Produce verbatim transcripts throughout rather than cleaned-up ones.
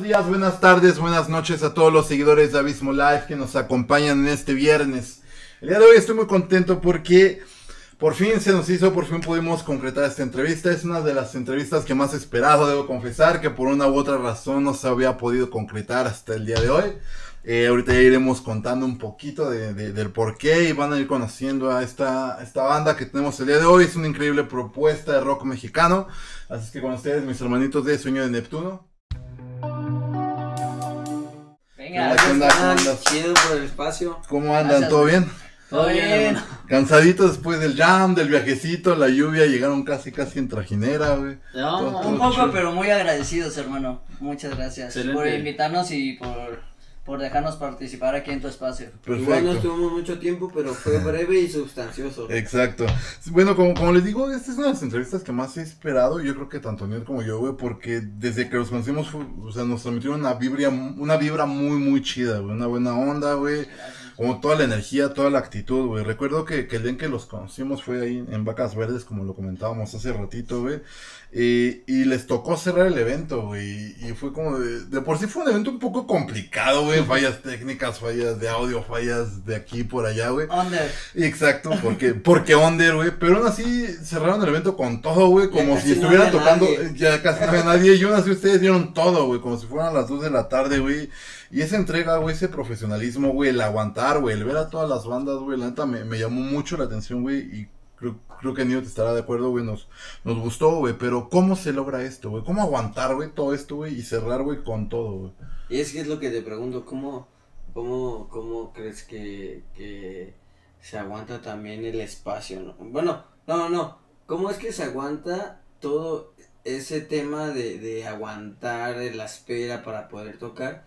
días, buenas tardes, buenas noches a todos los seguidores de Abismo Live que nos acompañan en este viernes. El día de hoy estoy muy contento porque por fin se nos hizo, por fin pudimos concretar esta entrevista. Es una de las entrevistas que más he esperado, debo confesar, que por una u otra razón no se había podido concretar hasta el día de hoy. Eh, ahorita ya iremos contando un poquito de, de, del por qué y van a ir conociendo a esta, esta banda que tenemos el día de hoy. Es una increíble propuesta de rock mexicano. Así que con ustedes, mis hermanitos de Sueño de Neptuno. Venga, ¿Qué onda? ¿Cómo andas? Chido por el espacio. ¿Cómo andan? Gracias, ¿Todo bien? Todo bien. Cansaditos después del jam, del viajecito, la lluvia, llegaron casi casi en trajinera, güey. No, Todo- todo un poco, chido. pero muy agradecidos, hermano. Muchas gracias Excelente. por invitarnos y por, por dejarnos participar aquí en tu espacio. Igual no Perfecto. estuvimos mucho tiempo, pero fue breve y sustancioso. Exacto. Bueno, como, como les digo, esta es una de las entrevistas que más he esperado. Yo creo que tanto Niel como yo, güey, porque desde que los conocimos, fue- o sea, nos transmitieron una vibra, una vibra muy, muy chida, güey. Una buena onda, güey. Como toda la energía, toda la actitud, güey. Recuerdo que, que el día en que los conocimos fue ahí en Vacas Verdes, como lo comentábamos hace ratito, güey. Y, y les tocó cerrar el evento, güey. Y fue como de, de por sí fue un evento un poco complicado, güey. Fallas técnicas, fallas de audio, fallas de aquí por allá, güey. Under. Exacto, porque, porque under, güey, pero aún así cerraron el evento con todo, güey, Ya como casi si no estuvieran había tocando, nadie. ya casi no había nadie, y aún así ustedes dieron todo, güey, como si fueran las dos de la tarde, güey, y esa entrega, güey, ese profesionalismo, güey, el aguantar, güey, el ver a todas las bandas, güey, la neta me, me llamó mucho la atención, güey, y creo, creo que Nio te estará de acuerdo, güey, nos, nos gustó, güey, pero ¿cómo se logra esto, güey? ¿Cómo aguantar, güey, todo esto, güey, y cerrar, güey, con todo, güey? Y es que es lo que te pregunto, ¿cómo, cómo, cómo crees que, que se aguanta también el espacio? ¿No? Bueno, no, no, no. ¿Cómo es que se aguanta todo ese tema de, de aguantar la espera para poder tocar?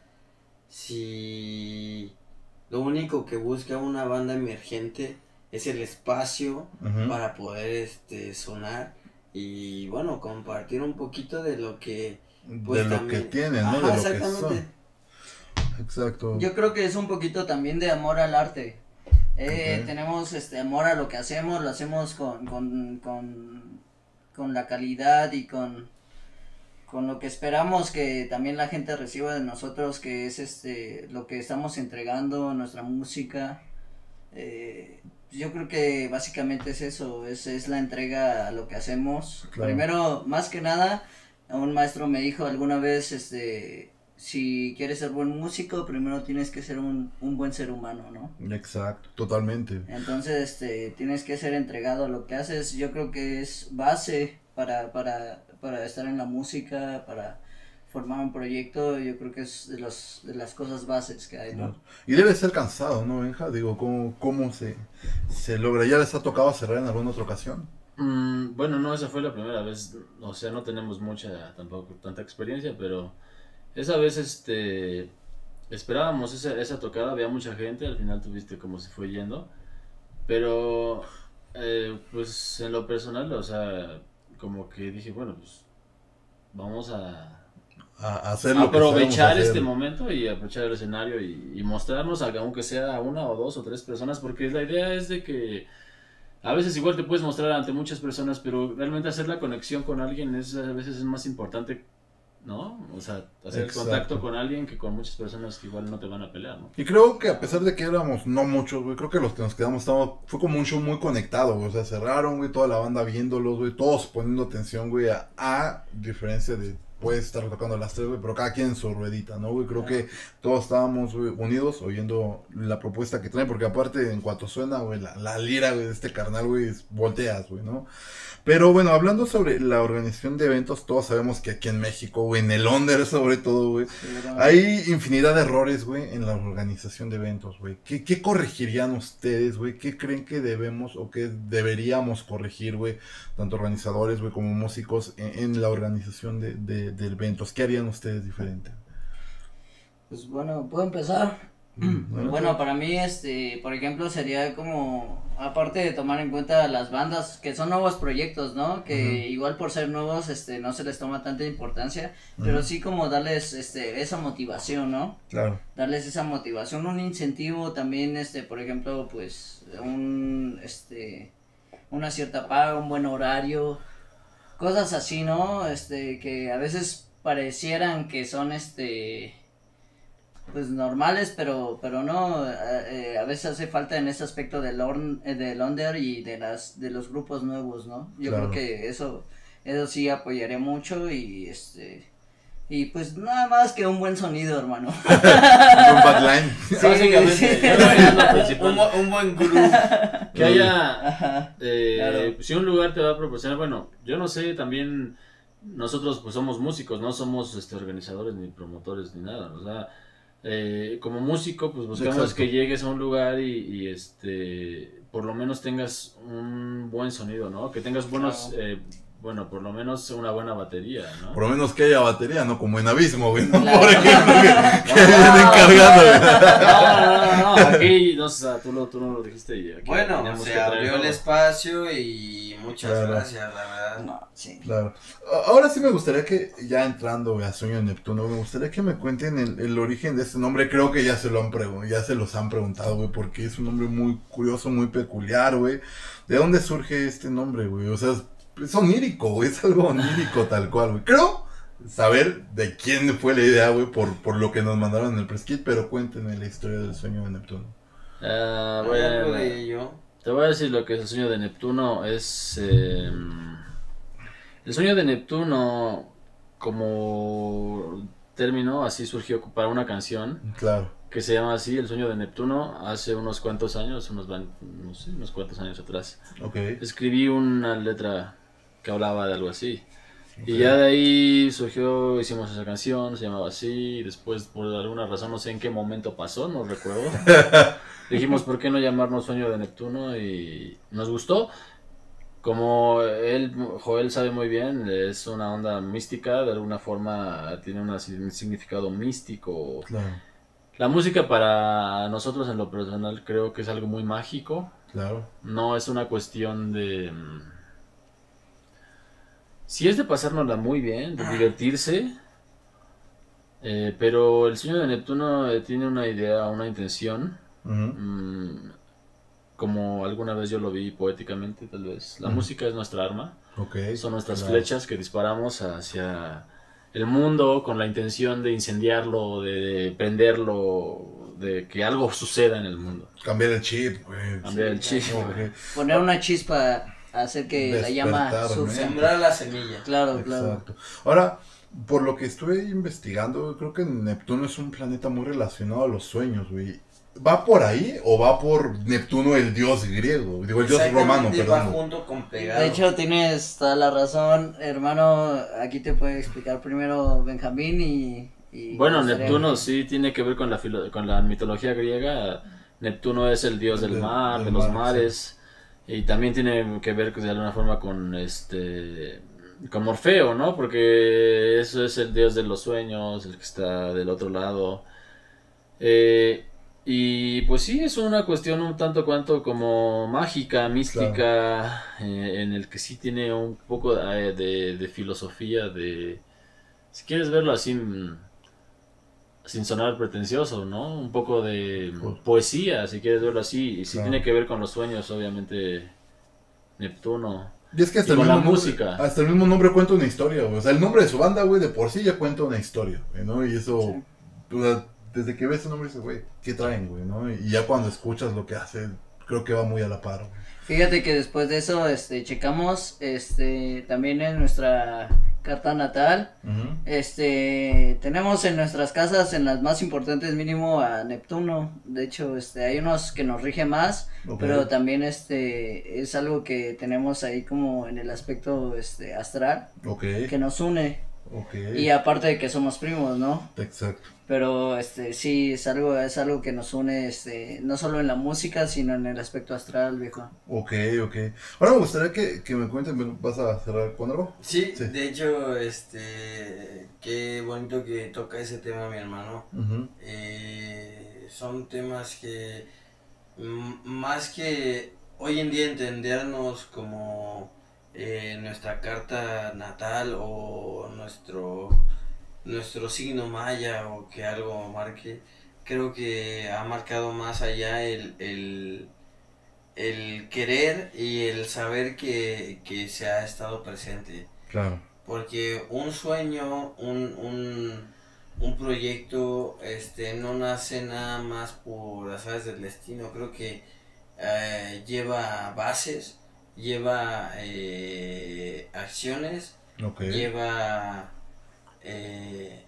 Si lo único que busca una banda emergente es el espacio Ujú. para poder este sonar y bueno, compartir un poquito de lo que pues, de lo también- que tienen, ¿no? Ajá, de lo que exactamente. son. Exacto. Yo creo que es un poquito también de amor al arte. Eh, Ok. Tenemos este amor a lo que hacemos, lo hacemos con, con, con, con la calidad y con, con lo que esperamos que también la gente reciba de nosotros, que es este lo que estamos entregando, nuestra música. Eh, yo creo que básicamente es eso, es, es la entrega a lo que hacemos. Claro. Primero, más que nada, un maestro me dijo alguna vez, este, si quieres ser buen músico, primero tienes que ser un, un buen ser humano, ¿no? Exacto, totalmente. Entonces, este, tienes que ser entregado a lo que haces. Yo creo que es base para, para, para estar en la música, para formar un proyecto. Yo creo que es de los, de las cosas bases que hay, ¿no? Y debe ser cansado, ¿no, Benja? Digo, ¿cómo, cómo se, se logra? ¿Ya les ha tocado cerrar en alguna otra ocasión? Mm, bueno, no, esa fue la primera vez, o sea, no tenemos mucha, tampoco tanta experiencia, pero esa vez, este, esperábamos esa, esa tocada, había mucha gente, al final tuviste como se fue yendo, pero, eh, pues, en lo personal, o sea, como que dije, bueno, pues, vamos a A, a hacer lo que aprovechar sabemos este hacer. momento y aprovechar el escenario y, y mostrarnos, a- aunque sea una o dos o tres personas, porque la idea es de que a veces igual te puedes mostrar ante muchas personas, pero realmente hacer la conexión con alguien es a veces es más importante, ¿no? O sea, hacer Exacto. contacto con alguien que con muchas personas que igual no te van a pelear, ¿no? Y creo que a pesar de que éramos no muchos, güey, creo que los que nos quedamos estábamos, fue como un show muy conectado, güey. O sea, cerraron, güey, toda la banda viéndolos, güey, todos poniendo atención, güey, a, a diferencia de puedes estar tocando a las tres, güey, pero cada quien en su ruedita, ¿no, güey? Creo que todos estábamos, güey, unidos oyendo la propuesta que traen, porque aparte en cuanto suena, güey, la, la lira, güey, de este carnal, güey, es- volteas, güey, ¿no? Pero bueno, hablando sobre la organización de eventos, todos sabemos que aquí en México, güey, en el Under sobre todo, güey, Pero- hay infinidad de errores, güey, en la organización de eventos, güey. ¿Qué, qué corregirían ustedes, güey? ¿Qué creen que debemos o que deberíamos corregir, güey? Tanto organizadores, güey, como músicos en, en la organización de, de, de eventos. ¿Qué harían ustedes diferente? Pues bueno, ¿puedo empezar? Bueno, Bueno, para mí, este, por ejemplo, sería como, aparte de tomar en cuenta las bandas, que son nuevos proyectos, ¿no? Que Ujú. igual por ser nuevos, este, no se les toma tanta importancia, pero Ujú. sí como darles, este, esa motivación, ¿no? Claro. Darles esa motivación, un incentivo también, este, por ejemplo, pues, un, este, una cierta paga, un buen horario, cosas así, ¿no? Este, que a veces parecieran que son este pues normales, pero pero no, eh, a veces hace falta en ese aspecto del orn, eh, del under y de las de los grupos nuevos, ¿no? Yo Claro. creo que eso eso sí apoyaré mucho y este y pues nada más que un buen sonido, hermano. Un backline. Sí, Básicamente, sí. yo creo que es lo Un, principal. bu- un buen groove. Que haya, Ajá. eh, Claro. si un lugar te va a proporcionar, bueno, yo no sé, también nosotros pues somos músicos, no somos este, organizadores ni promotores ni nada, o sea, eh, como músico pues buscamos Exacto. que llegues a un lugar y, y, este, por lo menos tengas un buen sonido, ¿no? Que tengas buenos, Claro. eh, bueno, por lo menos una buena batería, ¿no? Por lo menos que haya batería, ¿no? Como en Abismo, güey, ¿no? Claro. Por ejemplo, que, que No. vienen cargando, güey. No, no, no, no, aquí, no sé, tú, lo, tú no lo dijiste y aquí Bueno, teníamos se que traer abrió el todo. espacio y muchas Claro. gracias, la verdad. No, sí. Claro. A- Ahora sí me gustaría que, ya entrando güey, a Sueño de Neptuno, me gustaría que me cuenten el, el origen de este nombre. Creo que ya se lo han preguntado, ya se los han preguntado, güey, porque es un nombre muy curioso, muy peculiar, güey. ¿De dónde surge este nombre, güey? O sea, es, es onírico, güey, es algo onírico tal cual, güey. Creo saber de quién fue la idea, güey, por, por lo que nos mandaron en el press kit, pero cuéntenme la historia del Sueño de Neptuno. Ah, Hay algo bueno, de ello. te voy a decir lo que es el sueño de Neptuno. Es eh, el sueño de Neptuno como término, así surgió para una canción Claro. que se llama así, El sueño de Neptuno, hace unos cuantos años, unos, van- no sé, unos cuantos años atrás. Ok. Escribí una letra que hablaba de algo así. Ok. Y ya de ahí surgió, hicimos esa canción, se llamaba así, y después por alguna razón, no sé en qué momento pasó, no recuerdo. Dijimos, ¿por qué no llamarnos Sueño de Neptuno? Y nos gustó. Como él, Joel sabe muy bien, es una onda mística, de alguna forma tiene una si- un significado místico. Claro, La música para nosotros en lo personal creo que es algo muy mágico, claro. no es una cuestión de... mm, sí es de pasárnosla muy bien, de divertirse, eh, pero el sueño de Neptuno eh, tiene una idea, una intención, Ujú. mm, como alguna vez yo lo vi poéticamente tal vez. La Ujú. música es nuestra arma, Ok. son nuestras Claro. flechas que disparamos hacia el mundo con la intención de incendiarlo, de, de prenderlo, de que algo suceda en el mundo. Cambiar el chip, güey. Cambiar el chip. Ok. Poner una chispa, hacer que la llama Despertar, surja. Sembrar la semilla. Claro, claro. Exacto. Ahora, por lo que estuve investigando, creo que Neptuno es un planeta muy relacionado a los sueños, güey. ¿Va por ahí o va por Neptuno, el dios griego? Digo, el dios romano, Exactamente, va perdón. junto con pegado. De hecho, tienes toda la razón, hermano. Aquí te puede explicar primero Benjamín y. y Bueno, me gustaría- Neptuno sí tiene que ver con la, filo- con la mitología griega. Neptuno es el dios del Del- mar, del de los mar, mares. Y también tiene que ver de alguna forma con este con Morfeo, ¿no? Porque eso es el dios de los sueños, el que está del otro lado. Eh, y pues sí, es una cuestión un tanto cuanto como mágica, mística, eh, en el que sí tiene un poco de, de- de filosofía, de... Si quieres verlo así, mm, sin sonar pretencioso, ¿no? Un poco de Pues- poesía, si quieres verlo así. Y sí Claro. tiene que ver con los sueños, obviamente, Neptuno. Y es que hasta Y el, con mismo la nombre, música. hasta el mismo nombre cuenta una historia, güey. O sea, el nombre de su banda, güey, de por sí ya cuenta una historia, güey, ¿no? Y eso, Sí. o sea, desde que ves ese nombre dices, güey, ¿qué traen, güey, no? Y ya cuando escuchas lo que hace, creo que va muy a la par, güey. Fíjate que después de eso, este, checamos, este, también en nuestra carta natal, Ujú. este, tenemos en nuestras casas, en las más importantes mínimo a Neptuno. De hecho, este, hay unos que nos rige más, Ok. pero también, este, es algo que tenemos ahí como en el aspecto, este, astral, Ok, que nos une. ok. Y aparte de que somos primos, ¿no? Exacto. Pero este sí es algo es algo que nos une este no solo en la música, sino en el aspecto astral, viejo. Ok, ok. Ahora me gustaría que, que me cuenten, ¿vas a cerrar con algo? Sí, Sí. de hecho, este, qué bonito que toca ese tema mi hermano. Ujú. Eh, son temas que m- más que hoy en día entendernos como eh, nuestra carta natal o nuestro nuestro signo maya o que algo marque, creo que ha marcado más allá el, el, el querer y el saber que, que se ha estado presente. Claro. porque un sueño, un, un, un proyecto, este, no nace nada más por las aves del destino. Creo que eh, lleva bases, lleva eh, acciones, Okay. lleva eh,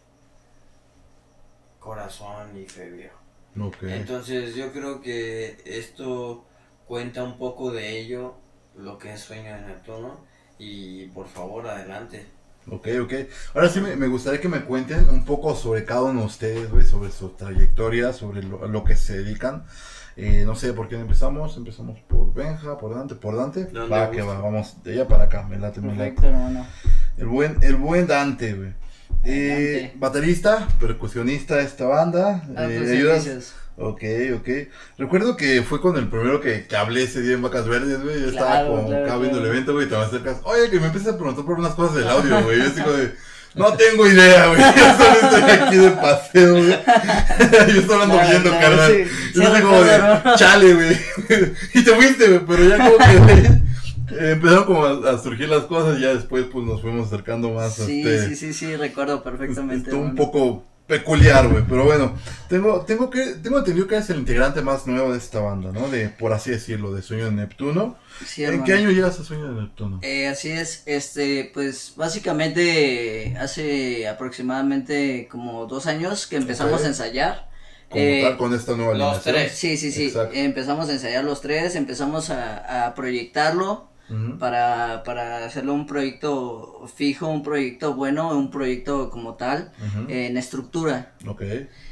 corazón y fe, viejo. Okay. Entonces yo creo que esto cuenta un poco de ello, lo que es Sueño de Neptuno, y por favor adelante. Ok, ok. Ahora sí me, me gustaría que me cuenten un poco sobre cada uno de ustedes, güey, sobre su trayectoria, sobre lo, a lo que se dedican. Eh, no sé por quién empezamos. Empezamos por Benja, por Dante, por Dante. Donde Va, guste. que va, vamos de allá para acá, me late, me late. Perfecto, hermano. El buen, el buen Dante, güey. Eh, Dante. baterista, percusionista de esta banda. Ah, eh, pues, ayudas. servicios. Ok, ok. Recuerdo que fue con el primero que, que hablé ese día en Vacas Verdes, güey. Yo estaba Claro, como claro, acá viendo el claro. evento, güey, y te me acercas. Oye, que me empiezas a preguntar por unas cosas del audio, güey. Yo así como de, no tengo idea, güey. Yo solo estoy aquí de paseo, güey. Yo estoy hablando Claro, viendo, claro, carnal. sí, Yo sí así como de, recuerdo, ¿no? chale, güey. Y te fuiste, güey, pero ya como que, güey, eh, empezaron como a, a surgir las cosas y ya después, pues, nos fuimos acercando más. Sí, este, sí, sí, sí, recuerdo perfectamente. Estuvo un hermano. poco peculiar, güey, pero bueno, tengo, tengo que, tengo entendido que eres el integrante más nuevo de esta banda, ¿no? De, por así decirlo, de Sueño de Neptuno. Sí, ¿En hermano. qué año llegas a Sueño de Neptuno? Eh, así es, este, pues básicamente hace aproximadamente como dos años que empezamos Ok. a ensayar. Como eh, tal, con esta nueva los alineación. tres. Sí, sí, sí, Exacto. eh, empezamos a ensayar los tres, empezamos a, a proyectarlo Ujú. para, para hacerlo un proyecto fijo, un proyecto bueno, un proyecto como tal, Ujú. eh, en estructura. Ok.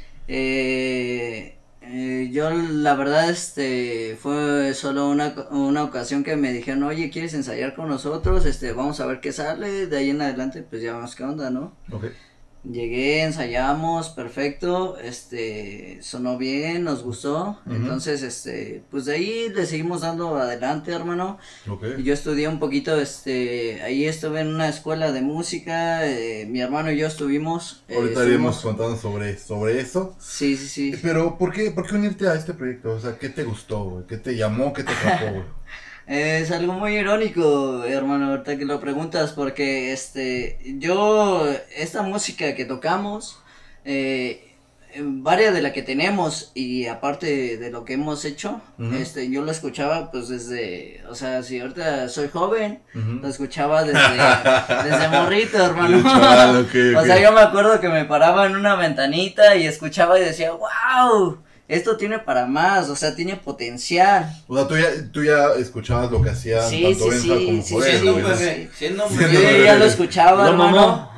Eh, eh, yo la verdad este fue solo una, una ocasión que me dijeron, oye, ¿quieres ensayar con nosotros? Este, vamos a ver qué sale, de ahí en adelante pues ya vemos qué onda, ¿no? Ok. Llegué, ensayamos, perfecto, este, sonó bien, nos gustó, Ujú. entonces, este, pues de ahí le seguimos dando adelante, hermano. Ok. Y yo estudié un poquito, este, ahí estuve en una escuela de música, eh, mi hermano y yo estuvimos. eh, Ahorita iremos estuvimos- contando sobre, sobre eso. Sí, sí, sí. Pero, ¿por qué, ¿por qué unirte a este proyecto? O sea, ¿qué te gustó, güey? ¿Qué te llamó? ¿Qué te atrapó, güey? Es algo muy irónico, hermano, ahorita que lo preguntas, porque este, yo, esta música que tocamos, eh, varias de la que tenemos y aparte de lo que hemos hecho, Ujú. este, yo lo escuchaba pues desde, o sea, si ahorita soy joven, Ujú. lo escuchaba desde, desde morrito, hermano. El chaval, ok, O ok. sea, yo me acuerdo que me paraba en una ventanita y escuchaba y decía, wow, esto tiene para más, o sea, tiene potencial. O sea, tú ya, tú ya escuchabas lo que hacían Sí, tanto sí, Benja sí, como sí, Joel, sí, Siendo un güey, ¿no? sí. bebé, siendo un Siendo Yo bebé. bebé. ya lo escuchaba, ¿Lo hermano. mamó?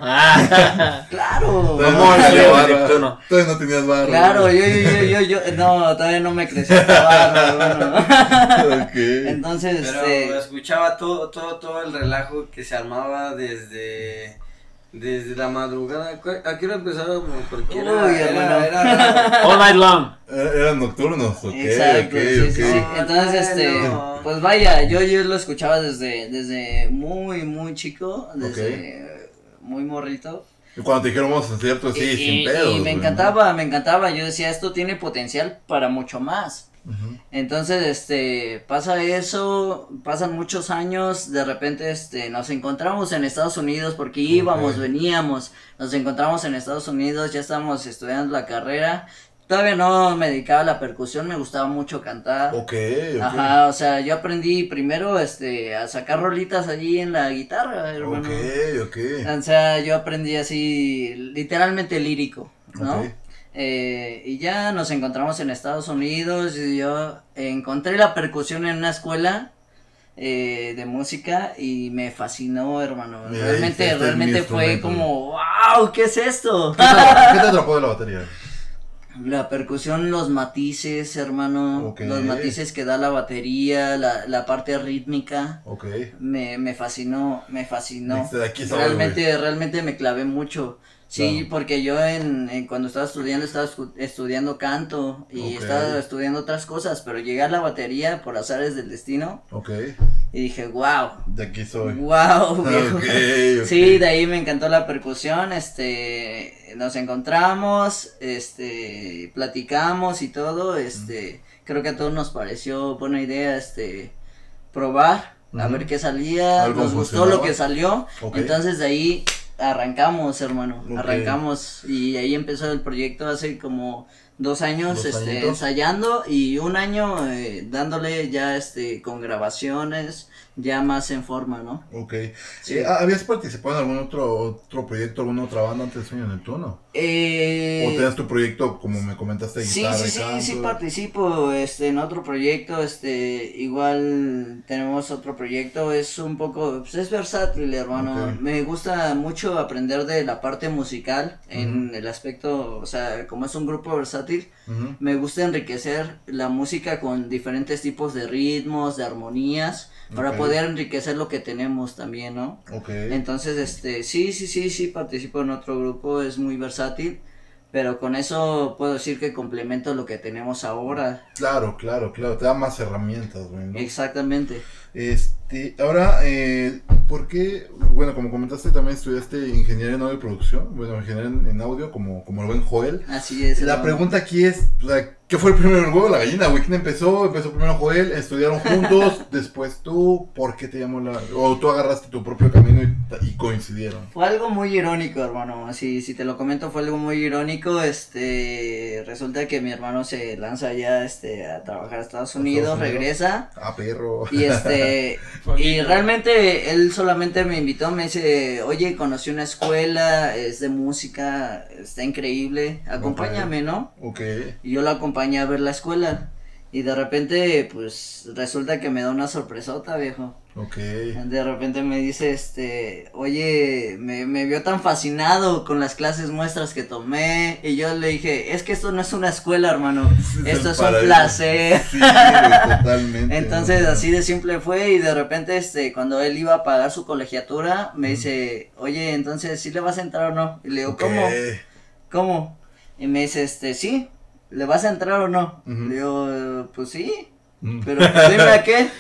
Ah. Claro. Todavía ¿Cómo no le tenías dio barba. Neptuno? Todavía no tenías barba. Claro, güey. yo, yo, yo, yo, yo, no, todavía no me creció esta barba, hermano. Ok. Entonces, Pero este, escuchaba todo, todo, todo el relajo que se armaba desde, desde la madrugada. ¿Cu- ¿A qué hora empezábamos? Porque era, Uy, era, hermano. era- All night long. Era- Eran nocturnos, ok. exacto, ok, sí, ok. sí, sí. Entonces, este, No. pues vaya, yo, yo lo escuchaba desde, desde muy, muy chico, desde muy morrito. Y cuando te dijeron vamos a hacer esto, sí, y, sin y- pedos. y me güey, encantaba, me encantaba. Yo decía, esto tiene potencial para mucho más. ¿no? Ujú. Entonces, este, pasa eso, pasan muchos años, de repente, este, nos encontramos en Estados Unidos porque íbamos, Ok. veníamos, nos encontramos en Estados Unidos, ya estábamos estudiando la carrera. Todavía no me dedicaba a la percusión, me gustaba mucho cantar. Ok, ok. Ajá, o sea, yo aprendí primero, este, a sacar rolitas allí en la guitarra, hermano. Ok, ok. O sea, yo aprendí así, literalmente lírico, ¿no? Ok. Eh, y ya nos encontramos en Estados Unidos y yo encontré la percusión en una escuela eh, de música y me fascinó, hermano. Mira, Realmente, dijiste, "Este es mi realmente fue instrumento". como, wow, ¿qué es esto? ¿Qué te, atrapó, qué te atrapó de la batería? La percusión, los matices, hermano, Ok. los matices que da la batería, la, la parte rítmica. Ok. Me, me fascinó, me fascinó. Dijiste, "De aquí soy, Realmente, realmente me clavé mucho. Sí, Claro. porque yo en, en cuando estaba estudiando, estaba escu- estudiando canto y Ok. estaba estudiando otras cosas, pero llegué a la batería por azares del destino Ok. y dije, wow, De aquí soy. wow, viejo. Ok, ok. Sí, de ahí me encantó la percusión, este, nos encontramos, este, platicamos y todo, este, creo que a todos nos pareció buena idea, este, probar, a Ujú. ver qué salía, Algo nos gustó funcionaba. lo que salió, Ok. entonces de ahí arrancamos, hermano, Ok. arrancamos y ahí empezó el proyecto hace como dos años, Dos este, añitos. ensayando y un año eh, dándole ya, este, con grabaciones, ya más en forma, ¿no? Ok. Sí. Eh, ¿Habías participado en algún otro otro proyecto, alguna otra banda antes de Sueño Neptuno? Eh, ¿O tenías tu proyecto, como me comentaste, de Sí, guitarra sí, y sí, canto? sí participo, este, en otro proyecto, este, igual tenemos otro proyecto, es un poco, pues es versátil, hermano, Ok. me gusta mucho aprender de la parte musical, en Ujú. el aspecto, o sea, como es un grupo versátil, Ujú. me gusta enriquecer la música con diferentes tipos de ritmos, de armonías, para Ok. poder enriquecer lo que tenemos también, ¿no? Ok. Entonces, este, sí, sí, sí, sí, participo en otro grupo, es muy versátil, pero con eso puedo decir que complemento lo que tenemos ahora. Claro, claro, claro, te da más herramientas, güey, ¿no? Exactamente. Este, ahora, eh, ¿por qué? Bueno, como comentaste, también estudiaste ingeniería en audio y producción, bueno, ingeniería en, en audio, como, como el buen Joel. Así es. La hermano. pregunta aquí es, o sea, ¿qué fue el primero, el huevo o la gallina, güey? ¿Quién empezó? Empezó primero Joel, estudiaron juntos, después tú, ¿por qué te llamó la...? O tú agarraste tu propio camino y, y coincidieron. Fue algo muy irónico, hermano. Así, si te lo comento, fue algo muy irónico. Este, resulta que mi hermano se lanza ya, este, a trabajar a Estados Unidos, Estados Unidos. regresa. Ah, perro. Y este, y realmente él solamente me invitó, me dice, oye, conocí una escuela, es de música, está increíble, acompáñame, ¿no? Ok. Y yo lo acompañé a ver la escuela. Y de repente, pues, resulta que me da una sorpresota, viejo. Ok. De repente me dice, este, oye, me, me vio tan fascinado con las clases muestras que tomé. Y yo le dije, es que esto no es una escuela, hermano. Esto es un Para- placer. Sí, güey, totalmente. Entonces, ¿no? así de simple fue. Y de repente, este, cuando él iba a pagar su colegiatura, me dice, oye, entonces, ¿sí le vas a entrar o no? Y le digo, Ok. ¿cómo? ¿Cómo? Y me dice, este, sí, ¿le vas a entrar o no? Ujú. Le digo, pues sí, Mm. pero pues, dime a qué.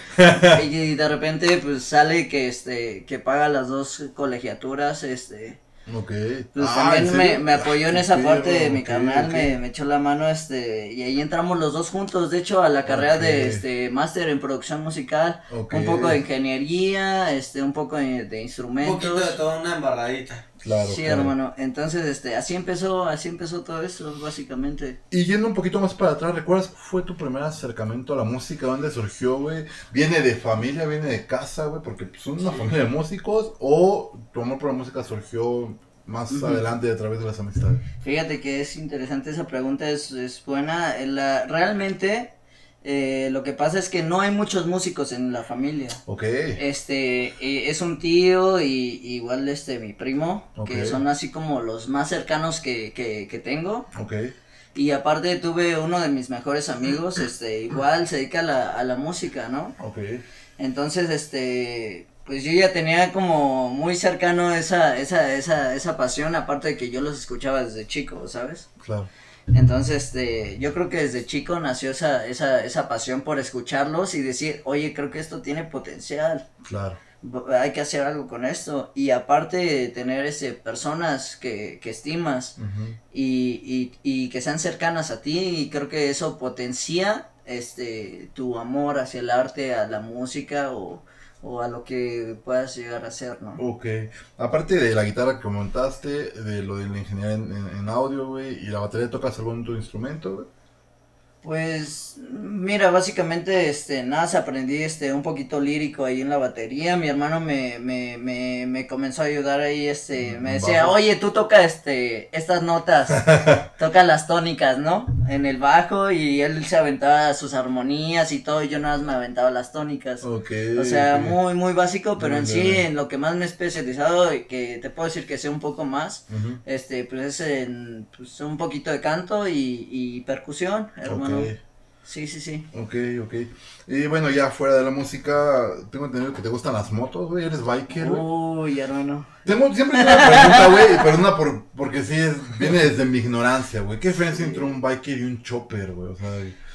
Y de repente, pues sale que, este, que paga las dos colegiaturas, este. Ok. Pues Ah, ¿en también me, serio? me apoyó en Ah, esa qué parte de perro, mi ok, carnal, ok. me, me echó la mano, este, y ahí entramos los dos juntos, de hecho, a la carrera Ok. de, este, máster en producción musical, Ok. un poco de ingeniería, este, un poco de, de Un poquito instrumentos. de toda una embarradita. Claro, Sí, claro. hermano, entonces, este, así empezó, así empezó todo esto, básicamente. Y yendo un poquito más para atrás, ¿recuerdas cuál fue tu primer acercamiento a la música? ¿Dónde surgió, güey? ¿Viene de familia, viene de casa, güey? Porque pues, son una familia de músicos. ¿O tu amor por la música surgió más Ujú. adelante a través de las amistades? Fíjate que es interesante esa pregunta, es, es buena. Eh, La, realmente, eh, lo que pasa es que no hay muchos músicos en la familia. Ok. Este, eh, es un tío y igual este mi primo, que Ok. son así como los más cercanos que, que, que tengo. Ok. Y aparte tuve uno de mis mejores amigos, este, igual se dedica a la, a la música, ¿no? Ok. Entonces, este, pues yo ya tenía como muy cercano esa, esa, esa, esa pasión, aparte de que yo los escuchaba desde chico, ¿sabes? Claro. Entonces, este, yo creo que desde chico nació esa, esa, esa pasión por escucharlos y decir, oye, creo que esto tiene potencial, Claro. b- hay que hacer algo con esto. Y aparte de tener este, personas que, que estimas Ujú. y, y, y que sean cercanas a ti, y creo que eso potencia este, tu amor hacia el arte, a la música o, o a lo que puedas llegar a hacer, ¿no? Ok. Aparte de la guitarra que comentaste, de lo de la ingeniería en, en- en audio, güey, y la batería, ¿tocas algún otro instrumento, güey? Pues, mira, básicamente, este, nada, se aprendí, este, un poquito lírico ahí en la batería, mi hermano me, me, me, me comenzó a ayudar ahí, este, me decía, Bajo. oye, tú toca, este, estas notas, toca las tónicas, ¿no? En el bajo, y él se aventaba sus armonías y todo, y yo nada más me aventaba las tónicas. Ok. O sea, ok. muy, muy básico, pero Muy en sí, bien. en lo que más me he especializado y que te puedo decir que sé un poco más, Ujú. este, pues es en, pues, un poquito de canto y, y percusión, hermano. Ok. Sí, sí, sí. Ok, ok. Y bueno, ya fuera de la música, tengo entendido que te gustan las motos, güey. ¿Eres biker, güey? Uy, hermano. Tengo siempre tengo una pregunta, güey. Perdona por, porque sí, es, viene desde mi ignorancia, güey. ¿Qué diferencia entre un biker y un chopper, güey? O sea,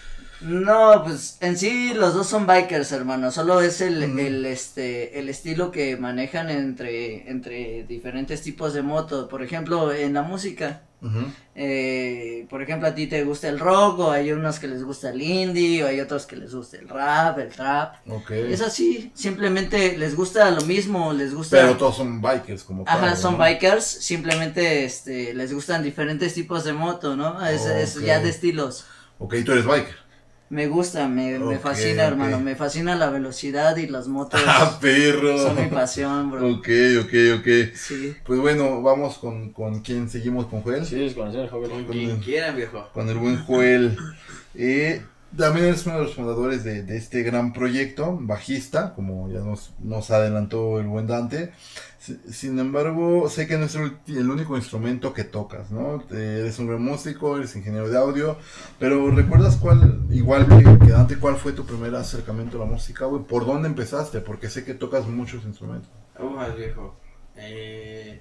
No, pues en sí los dos son bikers, hermano. Solo es el, Ujú. el este, el estilo que manejan entre, entre diferentes tipos de motos. Por ejemplo, en la música, Ujú. Eh, por ejemplo, a ti te gusta el rock, o hay unos que les gusta el indie, o hay otros que les gusta el rap, el trap. Ok. Es así, simplemente les gusta lo mismo, les gusta... Pero todos son bikers como Ajá, tal, son ¿no? bikers, simplemente este, les gustan diferentes tipos de moto, ¿no? Es, es Ok. ya de estilos. Ok, tú eres biker. Me gusta, me, me Ok, fascina, ok. hermano, me fascina la velocidad y las motos. ¡Ah, perro! Son mi pasión, bro. Ok, ok, ok. Sí. Pues bueno, vamos con, con quién seguimos, con Joel. Sí, es conocer al joven. Con Con quien el- quieran, viejo. Con el buen Joel. Eh, también eres uno de los fundadores de, de este gran proyecto, bajista, como ya nos, nos adelantó el buen Dante. Si- Sin embargo, sé que no es el, ulti- el único instrumento que tocas, ¿no? Te- Eres un gran músico, eres ingeniero de audio, pero ¿recuerdas cuál, igual que, que Dante, cuál fue tu primer acercamiento a la música, güey? ¿Por dónde empezaste? Porque sé que tocas muchos instrumentos. Ujas, viejo. Eh,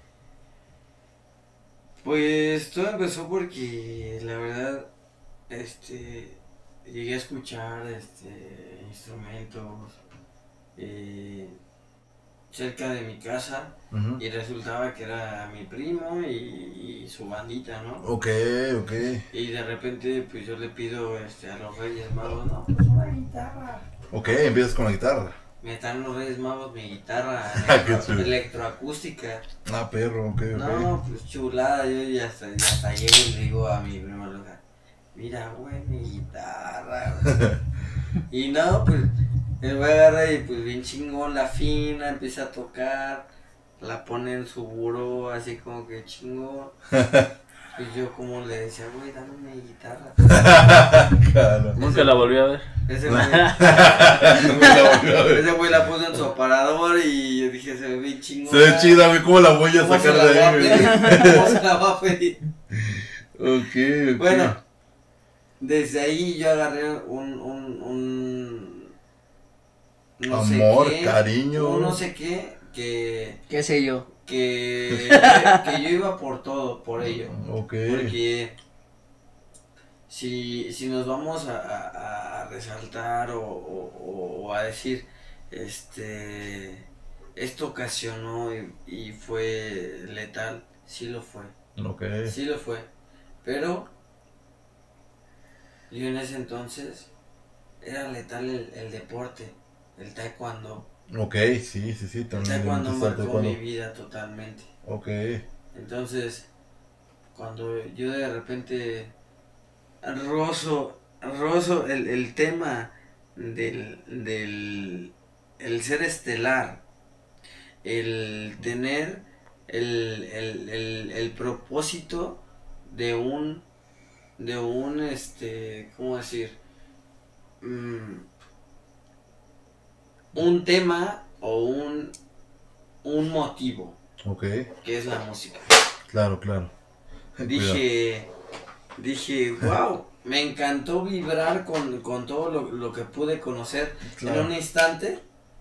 pues todo empezó porque la verdad, este, llegué a escuchar, este, instrumentos eh, cerca de mi casa Ujú. y resultaba que era mi primo y, y su bandita, ¿no? Ok, ok. Y de repente, pues yo le pido, este, a los Reyes Magos, no, pues una guitarra. Ok, empiezas con la guitarra. Me están los Reyes Magos mi guitarra Qué electro- chulo. electroacústica. Ah, perro, ok, ok. No, pues chulada, yo ya hasta, ya hasta llego y le digo a mi prima loca, mira, güey, mi guitarra, güey". Y no, pues, el güey agarra y pues bien chingón, la fina, empieza a tocar, la pone en su buró, así como que chingón. Pues yo como le decía, güey, dame mi guitarra. Claro. Nunca la volví a ver. Ese güey, No me la volví a ver. ese güey la puso en su aparador y yo dije, se ve bien chingón. Se ve chida, güey, ¿cómo la voy a ¿Cómo se sacar la de va a ahí, güey? pedir? ¿Cómo se la va a pedir? Ok, ok. Bueno, desde ahí yo agarré un, un, un no Amor, sé qué, cariño. un no sé qué, que, ¿Qué sé yo? que, que yo iba por todo, por ello. Ok. Porque si, si nos vamos a, a- a resaltar o, o- o a decir, este, esto ocasionó y, y fue letal, sí lo fue. Ok. Sí lo fue, pero yo en ese entonces era letal el, el deporte, el taekwondo. Ok, sí, sí, sí. El También taekwondo está el marcó taekwondo. mi vida totalmente. Ok. Entonces, cuando yo de repente rozo, rozo el, el tema del, del el ser estelar, el tener el, el, el, el propósito de un, de un, este, ¿cómo decir? Mm, un tema o un, un motivo, Ok. que es la música. Claro, claro. Cuidado. Dije, dije, wow, me encantó vibrar con, con todo lo, lo que pude conocer Claro. en un instante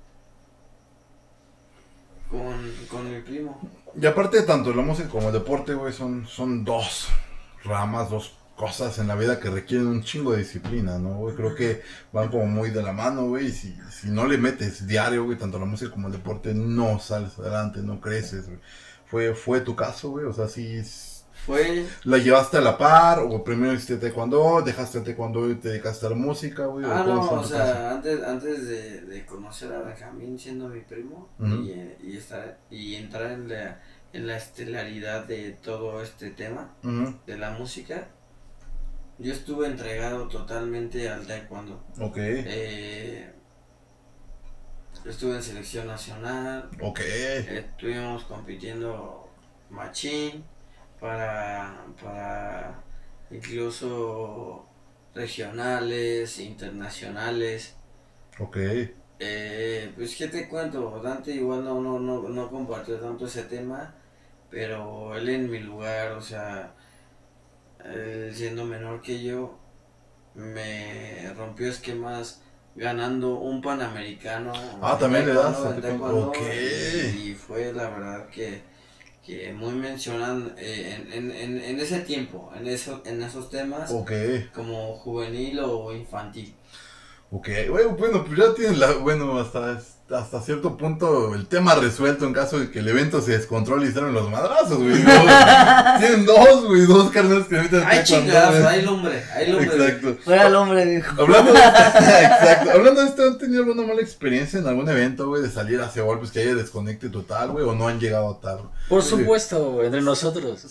con, con mi primo. Y aparte, tanto la música como el deporte, güey, son, son dos ramas, dos cosas en la vida que requieren un chingo de disciplina, ¿no, güey? Creo que van como muy de la mano, güey, y si, si no le metes diario, güey, tanto la música como el deporte, no sales adelante, no creces, güey. Fue, fue tu caso, güey, o sea, si Fue, la llevaste a la par, o primero hiciste taekwondo, dejaste el taekwondo y te dedicaste a la música, güey, ah o cómo no, fue en o tu sea, caso? antes, antes de, de conocer a Benjamín siendo mi primo Ujú. y, eh, y, estar, y entrar en la, en la estelaridad de todo este tema, Ujú. de la música, yo estuve entregado totalmente al taekwondo. Ok, Eh, estuve en selección nacional, ok, estuvimos compitiendo machín para, para incluso regionales, internacionales. ok, Eh, pues qué te cuento, Dante igual no, no, no, no compartió tanto ese tema, pero él en mi lugar, o sea, él siendo menor que yo, me rompió esquemas ganando un panamericano. Ah, en también le das taekwondo, a en taekwondo. taekwondo, Ok. y, y fue la verdad que, que muy mencionan eh, en, en, en, en ese tiempo, en, eso, en esos temas, ok. como juvenil o infantil. Ok, bueno, bueno, pues ya tienen la, bueno, hasta, hasta cierto punto el tema resuelto en caso de que el evento se descontrole y salen los madrazos, güey. No, tienen dos, güey, dos carnales que ahorita... Hay chingados, hay lumbre, hay lumbre. Exacto. Fuera el hombre, dijo. Hablando de, exacto, hablando de esto, ¿han tenido alguna mala experiencia en algún evento, güey, de salir hacia golpes que haya desconecte total, güey, o no han llegado a tal? Por supuesto, entre nosotros.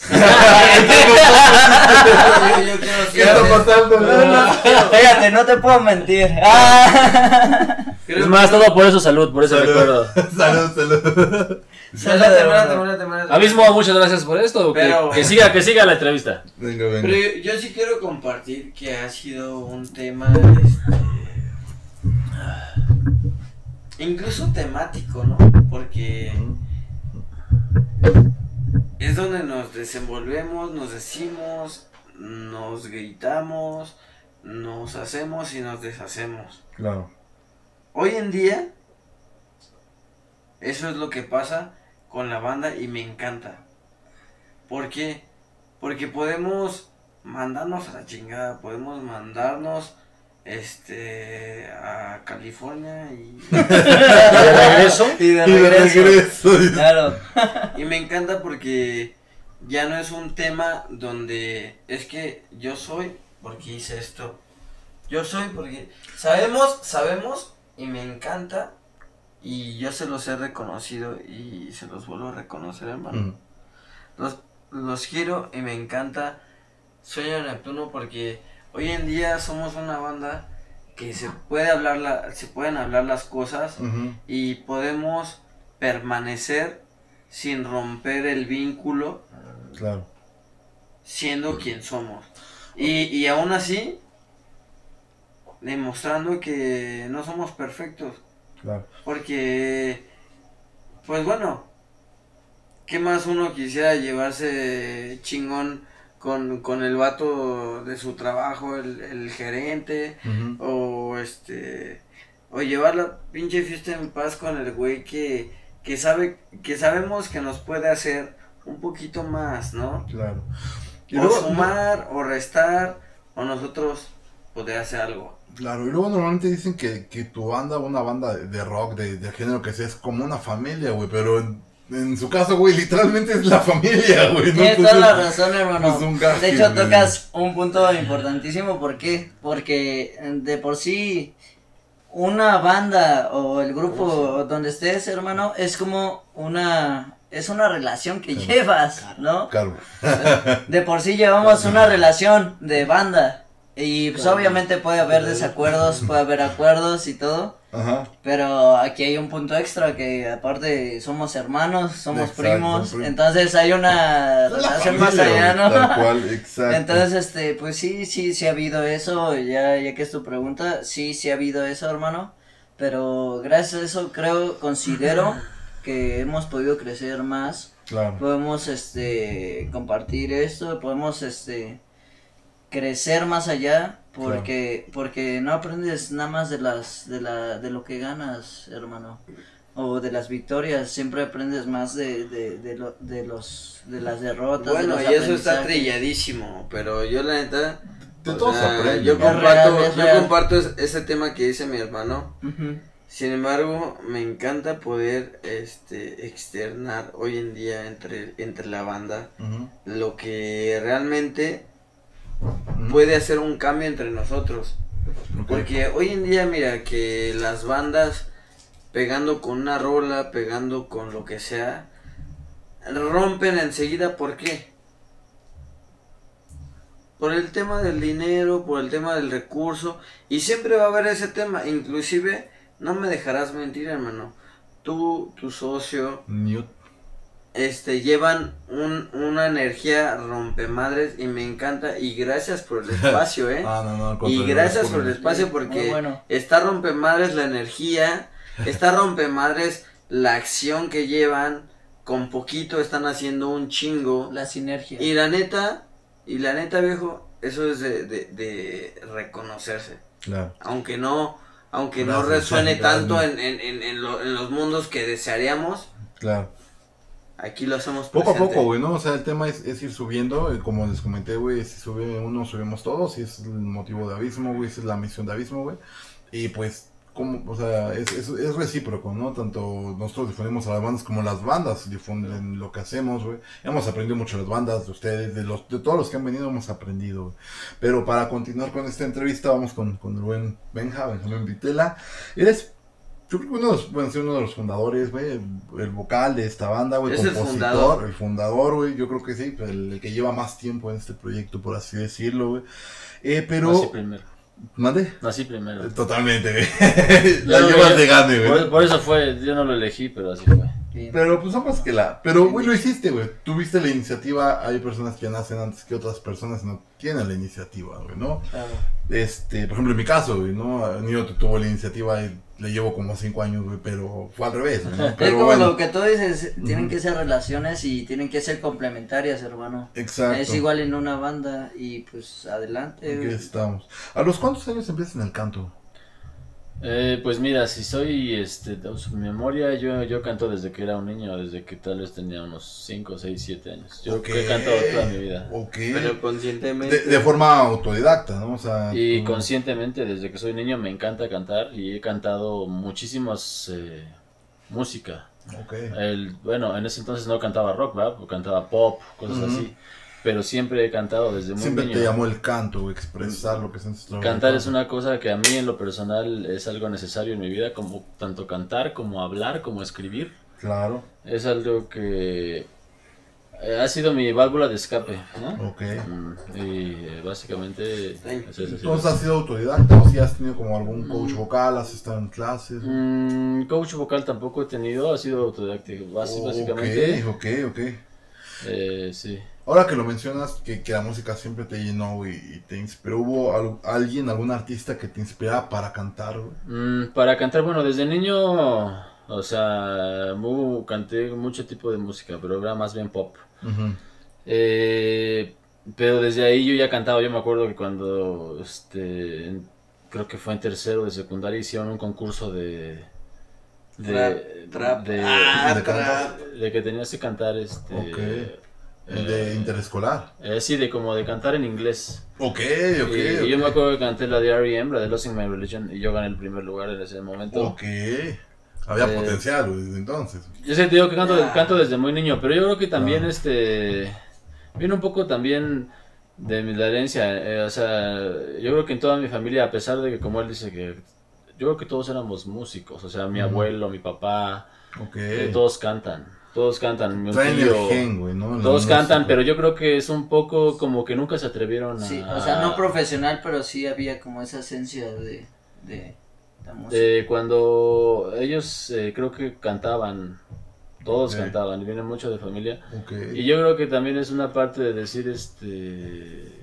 Yo, yo quiero ¿Qué está pasando? Fíjate, no te puedo mentir. Ah. Es más, todo por eso salud, por ese recuerdo. Salud, salud. Espérate, espérate, espérate, espérate. Abismo, muchas gracias por esto. Que, Pero- que siga, que siga la entrevista. Venga, venga. Pero yo, yo sí quiero compartir que ha sido un tema, este, incluso temático, ¿no? Porque es donde nos desenvolvemos, nos decimos, nos gritamos, nos hacemos y nos deshacemos. Claro. Hoy en día, eso es lo que pasa con la banda y me encanta. ¿Por qué? Porque podemos mandarnos a la chingada, podemos mandarnos este a California y, ¿De regreso? Y de Y de regreso. regreso. Claro. y me encanta porque ya no es un tema donde es que yo soy porque hice esto. Yo soy porque sabemos, sabemos y me encanta y yo se los he reconocido y se los vuelvo a reconocer, hermano. Mm, Los, los quiero y me encanta Sueño Neptuno porque hoy en día somos una banda que se puede hablar la, se pueden hablar las cosas ujú. y podemos permanecer sin romper el vínculo Claro. siendo quien somos. Y, y aún así, demostrando que no somos perfectos. Claro. Porque, pues bueno, ¿qué más uno quisiera llevarse chingón con, con el vato de su trabajo, el, el gerente? Ujú. O este, o llevar la pinche fiesta en paz con el güey que, que sabe, que sabemos que nos puede hacer un poquito más, ¿no? Claro. Y O luego, sumar, o restar, o nosotros poder hacer algo. claro, y luego normalmente dicen que, que tu banda, una banda de, de rock, de, de género que sea, es como una familia, güey, pero en, en su caso, güey, literalmente es la familia, güey, ¿no? Tienes toda la Entonces, razón, hermano. es un gaje, De hecho, güey. tocas un punto importantísimo. ¿Por qué? Porque de por sí, una banda o el grupo donde estés, hermano, es como una... Es una relación que llevas, ¿no? Claro. De por sí llevamos una relación de banda. Y pues Claro. obviamente puede haber desacuerdos, puede haber acuerdos y todo. Ajá. Pero aquí hay un punto extra que aparte somos hermanos, somos Exacto, primos, prim- entonces hay una La relación más familia, allá, güey, ¿no? tal cual, exacto. Entonces, este, pues sí, sí, sí ha habido eso, ya, ya que es tu pregunta, sí, sí ha habido eso, hermano, pero gracias a eso creo, considero que hemos podido crecer más, Claro. podemos, este, compartir esto, podemos, este, crecer más allá, porque, porque no aprendes nada más de las, de la, de lo que ganas, hermano, o de las victorias, siempre aprendes más de, de, de, lo, de los, de las derrotas. Bueno, de y los eso está aprendizajes. trilladísimo, pero yo la neta, De o todos sea, aprenden. yo Es comparto, real, es yo real. comparto es- ese tema que dice mi hermano. Ujú. Sin embargo, me encanta poder este externar hoy en día entre, entre la banda Ujú, lo que realmente ujú. puede hacer un cambio entre nosotros. Ok. Porque hoy en día, mira, que las bandas pegando con una rola, pegando con lo que sea, rompen enseguida. ¿Por qué? Por el tema del dinero, por el tema del recurso, y siempre va a haber ese tema. Inclusive, no me dejarás mentir, hermano, tú, tu socio, Newt. este, llevan un, una energía rompemadres y me encanta, y gracias por el espacio, eh. Ah, no, no, al Y contrario, gracias por por el mí. espacio Muy porque bueno. está rompemadres la energía, está rompemadres la acción que llevan, con poquito están haciendo un chingo. La sinergia. Y la neta, y la neta viejo, eso es de, de, de reconocerse. Claro. Aunque no, aunque no Gracias, resuene gracias. tanto en, en, en, en, lo- en los mundos que desearíamos, Claro. aquí lo hacemos Poco a presente. poco, güey, ¿no? O sea, el tema es, es ir subiendo, y como les comenté, güey, si sube uno, subimos todos, y es el motivo de Abismo, güey, esa es la misión de Abismo, güey. Y pues, como, o sea, es, es, es recíproco, ¿no? Tanto nosotros difundimos a las bandas como las bandas difunden lo que hacemos, güey. Hemos aprendido mucho de las bandas, de ustedes, de los de todos los que han venido hemos aprendido, güey. Pero para continuar con esta entrevista, vamos con, con el buen Benja, Benjamín Vitela. Eres, yo creo que uno de los, bueno, sí, uno de los fundadores, güey, el, el vocal de esta banda, güey, ¿Es el compositor, fundador? el fundador, güey, yo creo que sí, el, el que lleva más tiempo en este proyecto, por así decirlo, güey. Eh, pero... Nací primero. ¿Mande? Nací primero. Totalmente, güey. Yo La no llevas lo- de gane, güey. Por, por eso fue, yo no lo elegí, pero así fue. Bien. Pero pues no más que la... Pero, güey, lo hiciste, güey. Tuviste la iniciativa. Hay personas que nacen antes que otras personas no tienen la iniciativa, güey, ¿no? Claro. Este, por ejemplo, en mi caso, güey, ¿no? Nio tuvo la iniciativa y le llevo como cinco años, güey, pero fue al revés, ¿no? Es Pero como bueno, lo que tú dices, tienen Ujú. que ser relaciones y tienen que ser complementarias, hermano. exacto. Es igual en una banda y pues adelante. Aquí güey. estamos. ¿A los cuántos años empiezas en el canto? Eh, pues mira, si soy, este, de su memoria, yo, yo canto desde que era un niño, desde que tal vez tenía unos cinco, seis, siete años. Yo Ok. he cantado toda mi vida. Ok. Pero conscientemente. De, de forma autodidacta, ¿no? O sea... Y tú- conscientemente, desde que soy niño, me encanta cantar y he cantado muchísimas eh, música. Ok. El, bueno, en ese entonces no cantaba rock, ¿verdad? Cantaba pop, cosas Ujú. así. Pero siempre he cantado desde muy Siempre niño. te llamó el canto, güey, expresar lo que sientes. lo que Cantar cantas. es una cosa que a mí en lo personal es algo necesario en mi vida, como tanto cantar como hablar, como escribir. Claro, Es algo que eh, ha sido mi válvula de escape, ¿no? ok. Mm, Y eh, básicamente es eso, es Entonces, eso. ¿has sido autodidacta o si has tenido como algún coach vocal, has estado en clases? Mm, coach vocal tampoco he tenido, ha sido autodidáctico, basi- básicamente. Ok, ok, ok. Eh, sí. Ahora que lo mencionas, que, que la música siempre te llenó y, y te inspiró, ¿hubo al- alguien, algún artista que te inspiraba para cantar, güey? Mm, para cantar, bueno, desde niño, o sea, mu- canté mucho tipo de música, pero era más bien pop. Ujú. Eh, pero desde ahí yo ya cantaba, yo me acuerdo que cuando, este, en- creo que fue en tercero de secundaria, hicieron un concurso de... de, Trap, trap. de, Ah, de trap. de que tenías que cantar, este... Ok. El de eh, interescolar. eh, sí, de como de cantar en inglés. Ok, ok, y, ok. y yo me acuerdo que canté la de R E M, la de Losing My Religion, y yo gané el primer lugar en ese momento. Ok. Había Eh, potencial, güey, desde entonces. Yo sé, te digo que canto, Ah. canto desde muy niño, pero yo creo que también Ah. este viene un poco también de mi la herencia, eh, o sea, yo creo que en toda mi familia, a pesar de que como él dice que yo creo que todos éramos músicos, o sea, mi Ujú. abuelo, mi papá, Ok. eh, todos cantan, todos cantan, mi Traen tío, el gen, güey, ¿no? La todos música. cantan, pero yo creo que es un poco como que nunca se atrevieron a... Sí, o sea, no profesional, pero sí había como esa esencia de, de la música. Eh, cuando ellos eh, creo que cantaban, todos Ok. cantaban, y vienen mucho de familia. Ok. Y yo creo que también es una parte de decir, este,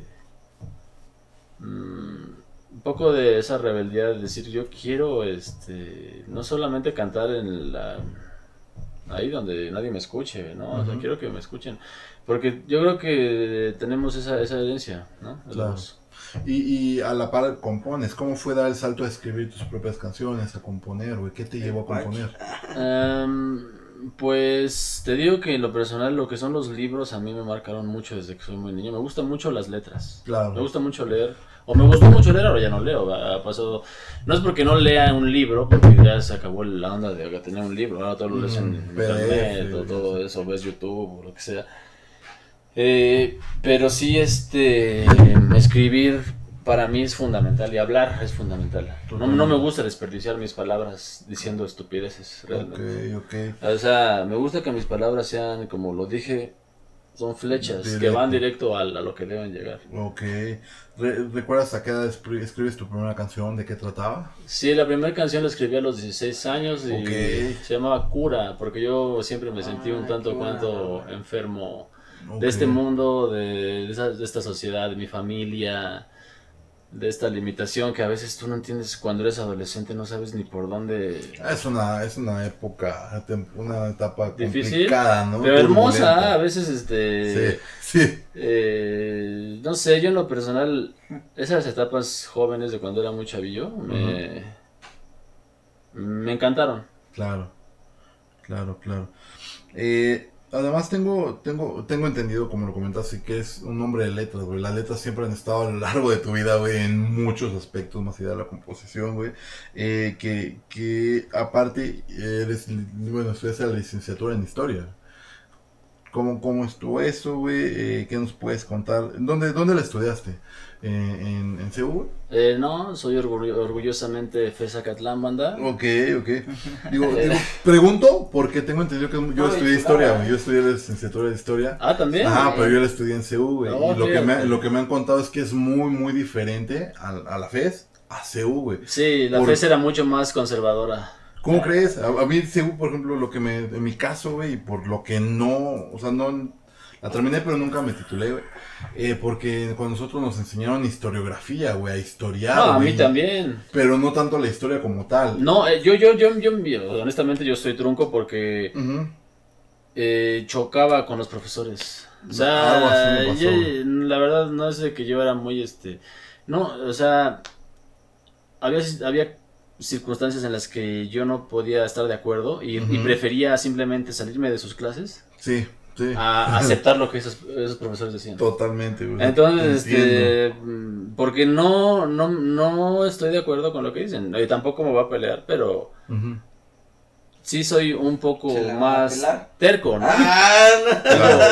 mm, un poco de esa rebeldía de decir, yo quiero, este, no solamente cantar en la, ahí donde nadie me escuche, ¿no? O sea, Ujú. quiero que me escuchen, porque yo creo que tenemos esa, esa herencia, ¿no? De Claro. los- Y, y a la par compones, ¿cómo fue dar el salto a escribir tus propias canciones, a componer, güey? ¿Qué te llevó a componer? Em, pues te digo que en lo personal lo que son los libros a mí me marcaron mucho desde que soy muy niño. Me gustan mucho las letras. Claro. Me gusta mucho leer. O me gustó mucho leer, ahora ya no leo. Ha pasado. No es porque no lea un libro, porque ya se acabó la onda de tener un libro. Ahora todo lo lees en Mm, P D F, internet, o sí. todo eso, ves YouTube o lo que sea. Eh, pero sí, este, escribir para mí es fundamental y hablar es fundamental. No, no me gusta desperdiciar mis palabras diciendo estupideces realmente. Ok, ok. O sea, me gusta que mis palabras sean, como lo dije, son flechas que Directo. van directo a, a lo que deben llegar. Ok. Re- ¿Recuerdas a qué edad escri- escribes tu primera canción? ¿De qué trataba? Sí, la primera canción la escribí a los dieciséis años y Ok. se llamaba Cura, porque yo siempre me sentí un Ah, tanto qué buena cuanto rola. enfermo Ok. de este mundo, de, de esa- de esta sociedad, de mi familia, de esta limitación que a veces tú no entiendes cuando eres adolescente, no sabes ni por dónde... Es una, es una época, tem- una etapa Difícil, complicada, ¿no? pero hermosa, Turbulenta. a veces este... Sí, sí. Eh, no sé, yo en lo personal, esas etapas jóvenes de cuando era muy chavillo, me, me encantaron. Claro, claro, claro. Eh, Además tengo, tengo, tengo entendido, como lo comentaste, que es un hombre de letras, güey. Las letras siempre han estado a lo largo de tu vida, güey, en muchos aspectos, más allá de la composición, güey. Eh, que, que aparte eres, bueno, estudiaste la licenciatura en historia. ¿Cómo, cómo estuvo eso, güey? Eh, ¿Qué nos puedes contar? ¿Dónde, dónde la estudiaste? Eh, ¿En, en C U, güey? Eh, no, soy orgullo- orgullosamente Fezacatlán, banda. Ok, ok. Digo, digo, pregunto porque tengo entendido que yo No, estudié y- historia, ah. güey. Yo estudié la licenciatura de historia. Ah, también. Ajá, Eh, pero yo la estudié en C U, güey. Oh, y lo ok, que, me, ok. lo que me han contado es que es muy, muy diferente a, a la F E S, a C U, güey. Sí, la Por- F E S era mucho más conservadora. ¿Cómo crees? A, a mí C U, por ejemplo, lo que me, en mi caso, güey, y por lo que no, o sea, no, la terminé, pero nunca me titulé, güey. Eh, porque cuando nosotros nos enseñaron historiografía, güey, a historiar, No, a mí güey, también. pero no tanto la historia como tal. No, eh, yo, yo, yo, yo, yo, honestamente yo estoy trunco porque Ujú. eh, chocaba con los profesores. O Algo así sea, me pasó, yo- güey. la verdad no es de que yo era muy, este, no, o sea, había, había circunstancias en las que yo no podía estar de acuerdo y, y Ujú. prefería simplemente salirme de sus clases Sí, sí. a aceptar lo que esos, esos profesores decían. Totalmente, güey. Entonces, Entiendo. este, mm, porque no, no, no estoy de acuerdo con lo que dicen. Y tampoco me voy a pelear, pero Ujú. sí soy un poco ¿Se la van a más pelar? terco, ¿no? Ah, no.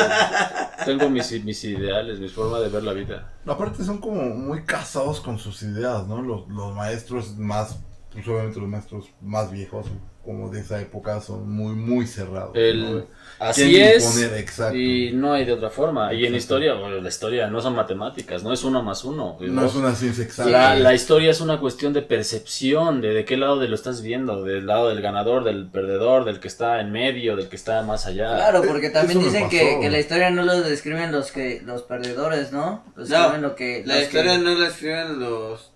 Claro. Tengo, tengo mis, mis ideales, mi forma de ver la vida. Aparte son como muy casados con sus ideas, ¿no? Los, los maestros más, pues obviamente los maestros más viejos, como de esa época, son muy, muy cerrados. El- ¿no? Así Quieren es. imponer, exacto. Y no hay de otra forma. Y en Exacto. historia, bueno, la historia no son matemáticas, no es uno más uno. No Dos. es una ciencia exacta. La, güey. la historia es una cuestión de percepción, de de qué lado de lo estás viendo, del lado del ganador, del perdedor, del que está en medio, del que está más allá. Claro, porque también Eso me dicen que, pasó. que la historia no lo describen los que los perdedores, ¿no? Lo No, escriben lo que La los historia que- no la escriben los,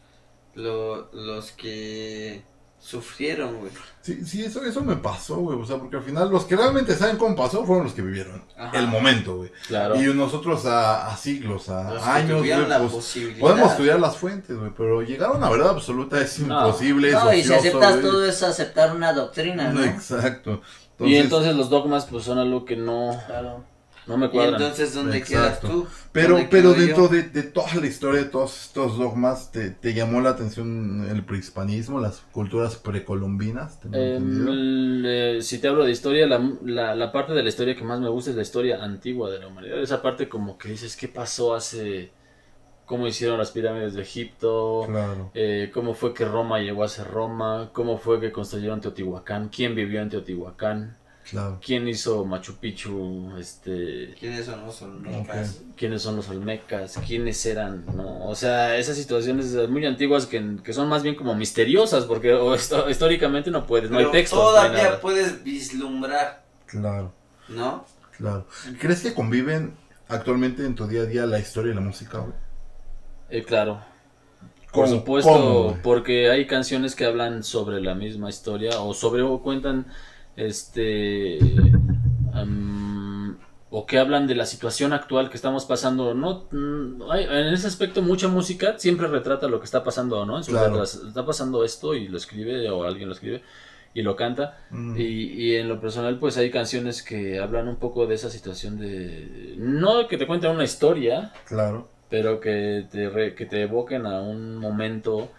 lo- los que sufrieron, güey. Sí, sí, eso, eso me pasó, güey. O sea, porque al final los que realmente saben cómo pasó fueron los que vivieron Ajá. el momento, güey. Claro. Y nosotros a, a siglos, a Los que años, tuvieron güey, la pues, posibilidad. podemos estudiar las fuentes, güey, pero llegar a una verdad absoluta es No. imposible, es No, y si ocioso, aceptas güey. todo es aceptar una doctrina, ¿no? Exacto. Y entonces los dogmas pues son algo que no, Claro. no me Y cuadran. entonces, ¿dónde Exacto. quedas tú? Pero, ¿Dónde pero quedo dentro yo? de, de toda la historia de todos estos dogmas, ¿te, te llamó la atención el prehispanismo, las culturas precolombinas? ¿Tengo Eh, entendido? el, eh, si te hablo de historia, la, la, la parte de la historia que más me gusta es la historia antigua de la humanidad. Esa parte como que dices, ¿qué pasó hace... cómo hicieron las pirámides de Egipto? Claro. Eh, cómo fue que Roma llegó a ser Roma, cómo fue que construyeron Teotihuacán, quién vivió en Teotihuacán, Claro. quién hizo Machu Picchu, este, ¿Quiénes son los olmecas? quiénes son los olmecas, quiénes eran, ¿no? O sea, esas situaciones muy antiguas que, que son más bien como misteriosas, porque o esto- históricamente no puedes, no hay Pero textos, no hay todavía nada. puedes vislumbrar, Claro, ¿no? claro. ¿Crees que conviven actualmente en tu día a día la historia y la música, güey? Eh, claro. Por ¿Cómo? supuesto, ¿Cómo, güey? porque hay canciones que hablan sobre la misma historia o sobre o cuentan este am, o que hablan de la situación actual que estamos pasando. No mm, hay- en ese aspecto mucha música siempre retrata lo que está pasando, ¿no? En sus Claro. letras. Está pasando esto y lo escribe o alguien lo escribe y lo canta. Mm. Y, y en lo personal pues hay canciones que hablan un poco de esa situación de no que te cuenten una historia, Claro. pero que te, re- que te evoquen a un momento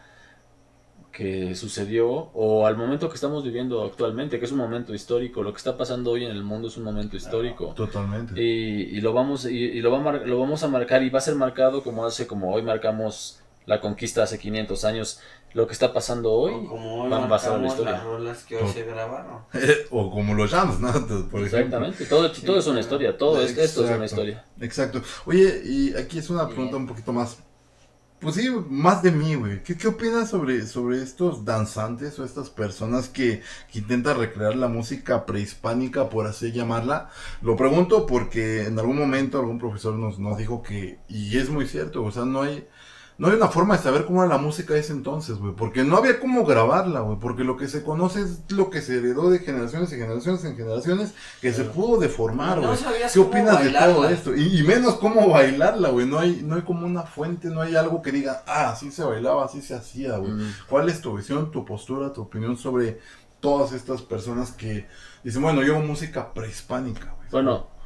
que sucedió o al momento que estamos viviendo actualmente, que es un momento histórico. Lo que está pasando hoy en el mundo es un momento histórico. Totalmente. Y, y lo vamos y, y lo, va a mar- lo vamos a marcar y va a ser marcado como hace como hoy marcamos la conquista hace quinientos años. Lo que está pasando hoy O como hoy va a pasar a la marcamos historia. las rolas que hoy Todo. se grabaron. O como los jams, ¿no? Por ejemplo. Exactamente, todo, todo es una historia, todo es- esto es una Exacto. historia. Exacto. Oye, y aquí es una pregunta un poquito más. Pues sí, más de mí, güey. ¿Qué, qué opinas sobre, sobre estos danzantes o estas personas que, que intentan recrear la música prehispánica, por así llamarla? Lo pregunto porque en algún momento algún profesor nos, nos dijo que, y es muy cierto, o sea, no hay, no hay una forma de saber cómo era la música de ese entonces, güey. Porque no había cómo grabarla, güey. Porque lo que se conoce es lo que se heredó de generaciones y generaciones en generaciones que se pudo deformar, No güey. sabías ¿Qué cómo opinas de bailarla. todo esto? Y, y menos cómo bailarla, güey. No hay, no hay como una fuente, no hay algo que diga, ah, así se bailaba, así se hacía, güey. Mm. ¿Cuál es tu visión, tu postura, tu opinión sobre todas estas personas que dicen, bueno, yo hago música prehispánica, güey? Bueno,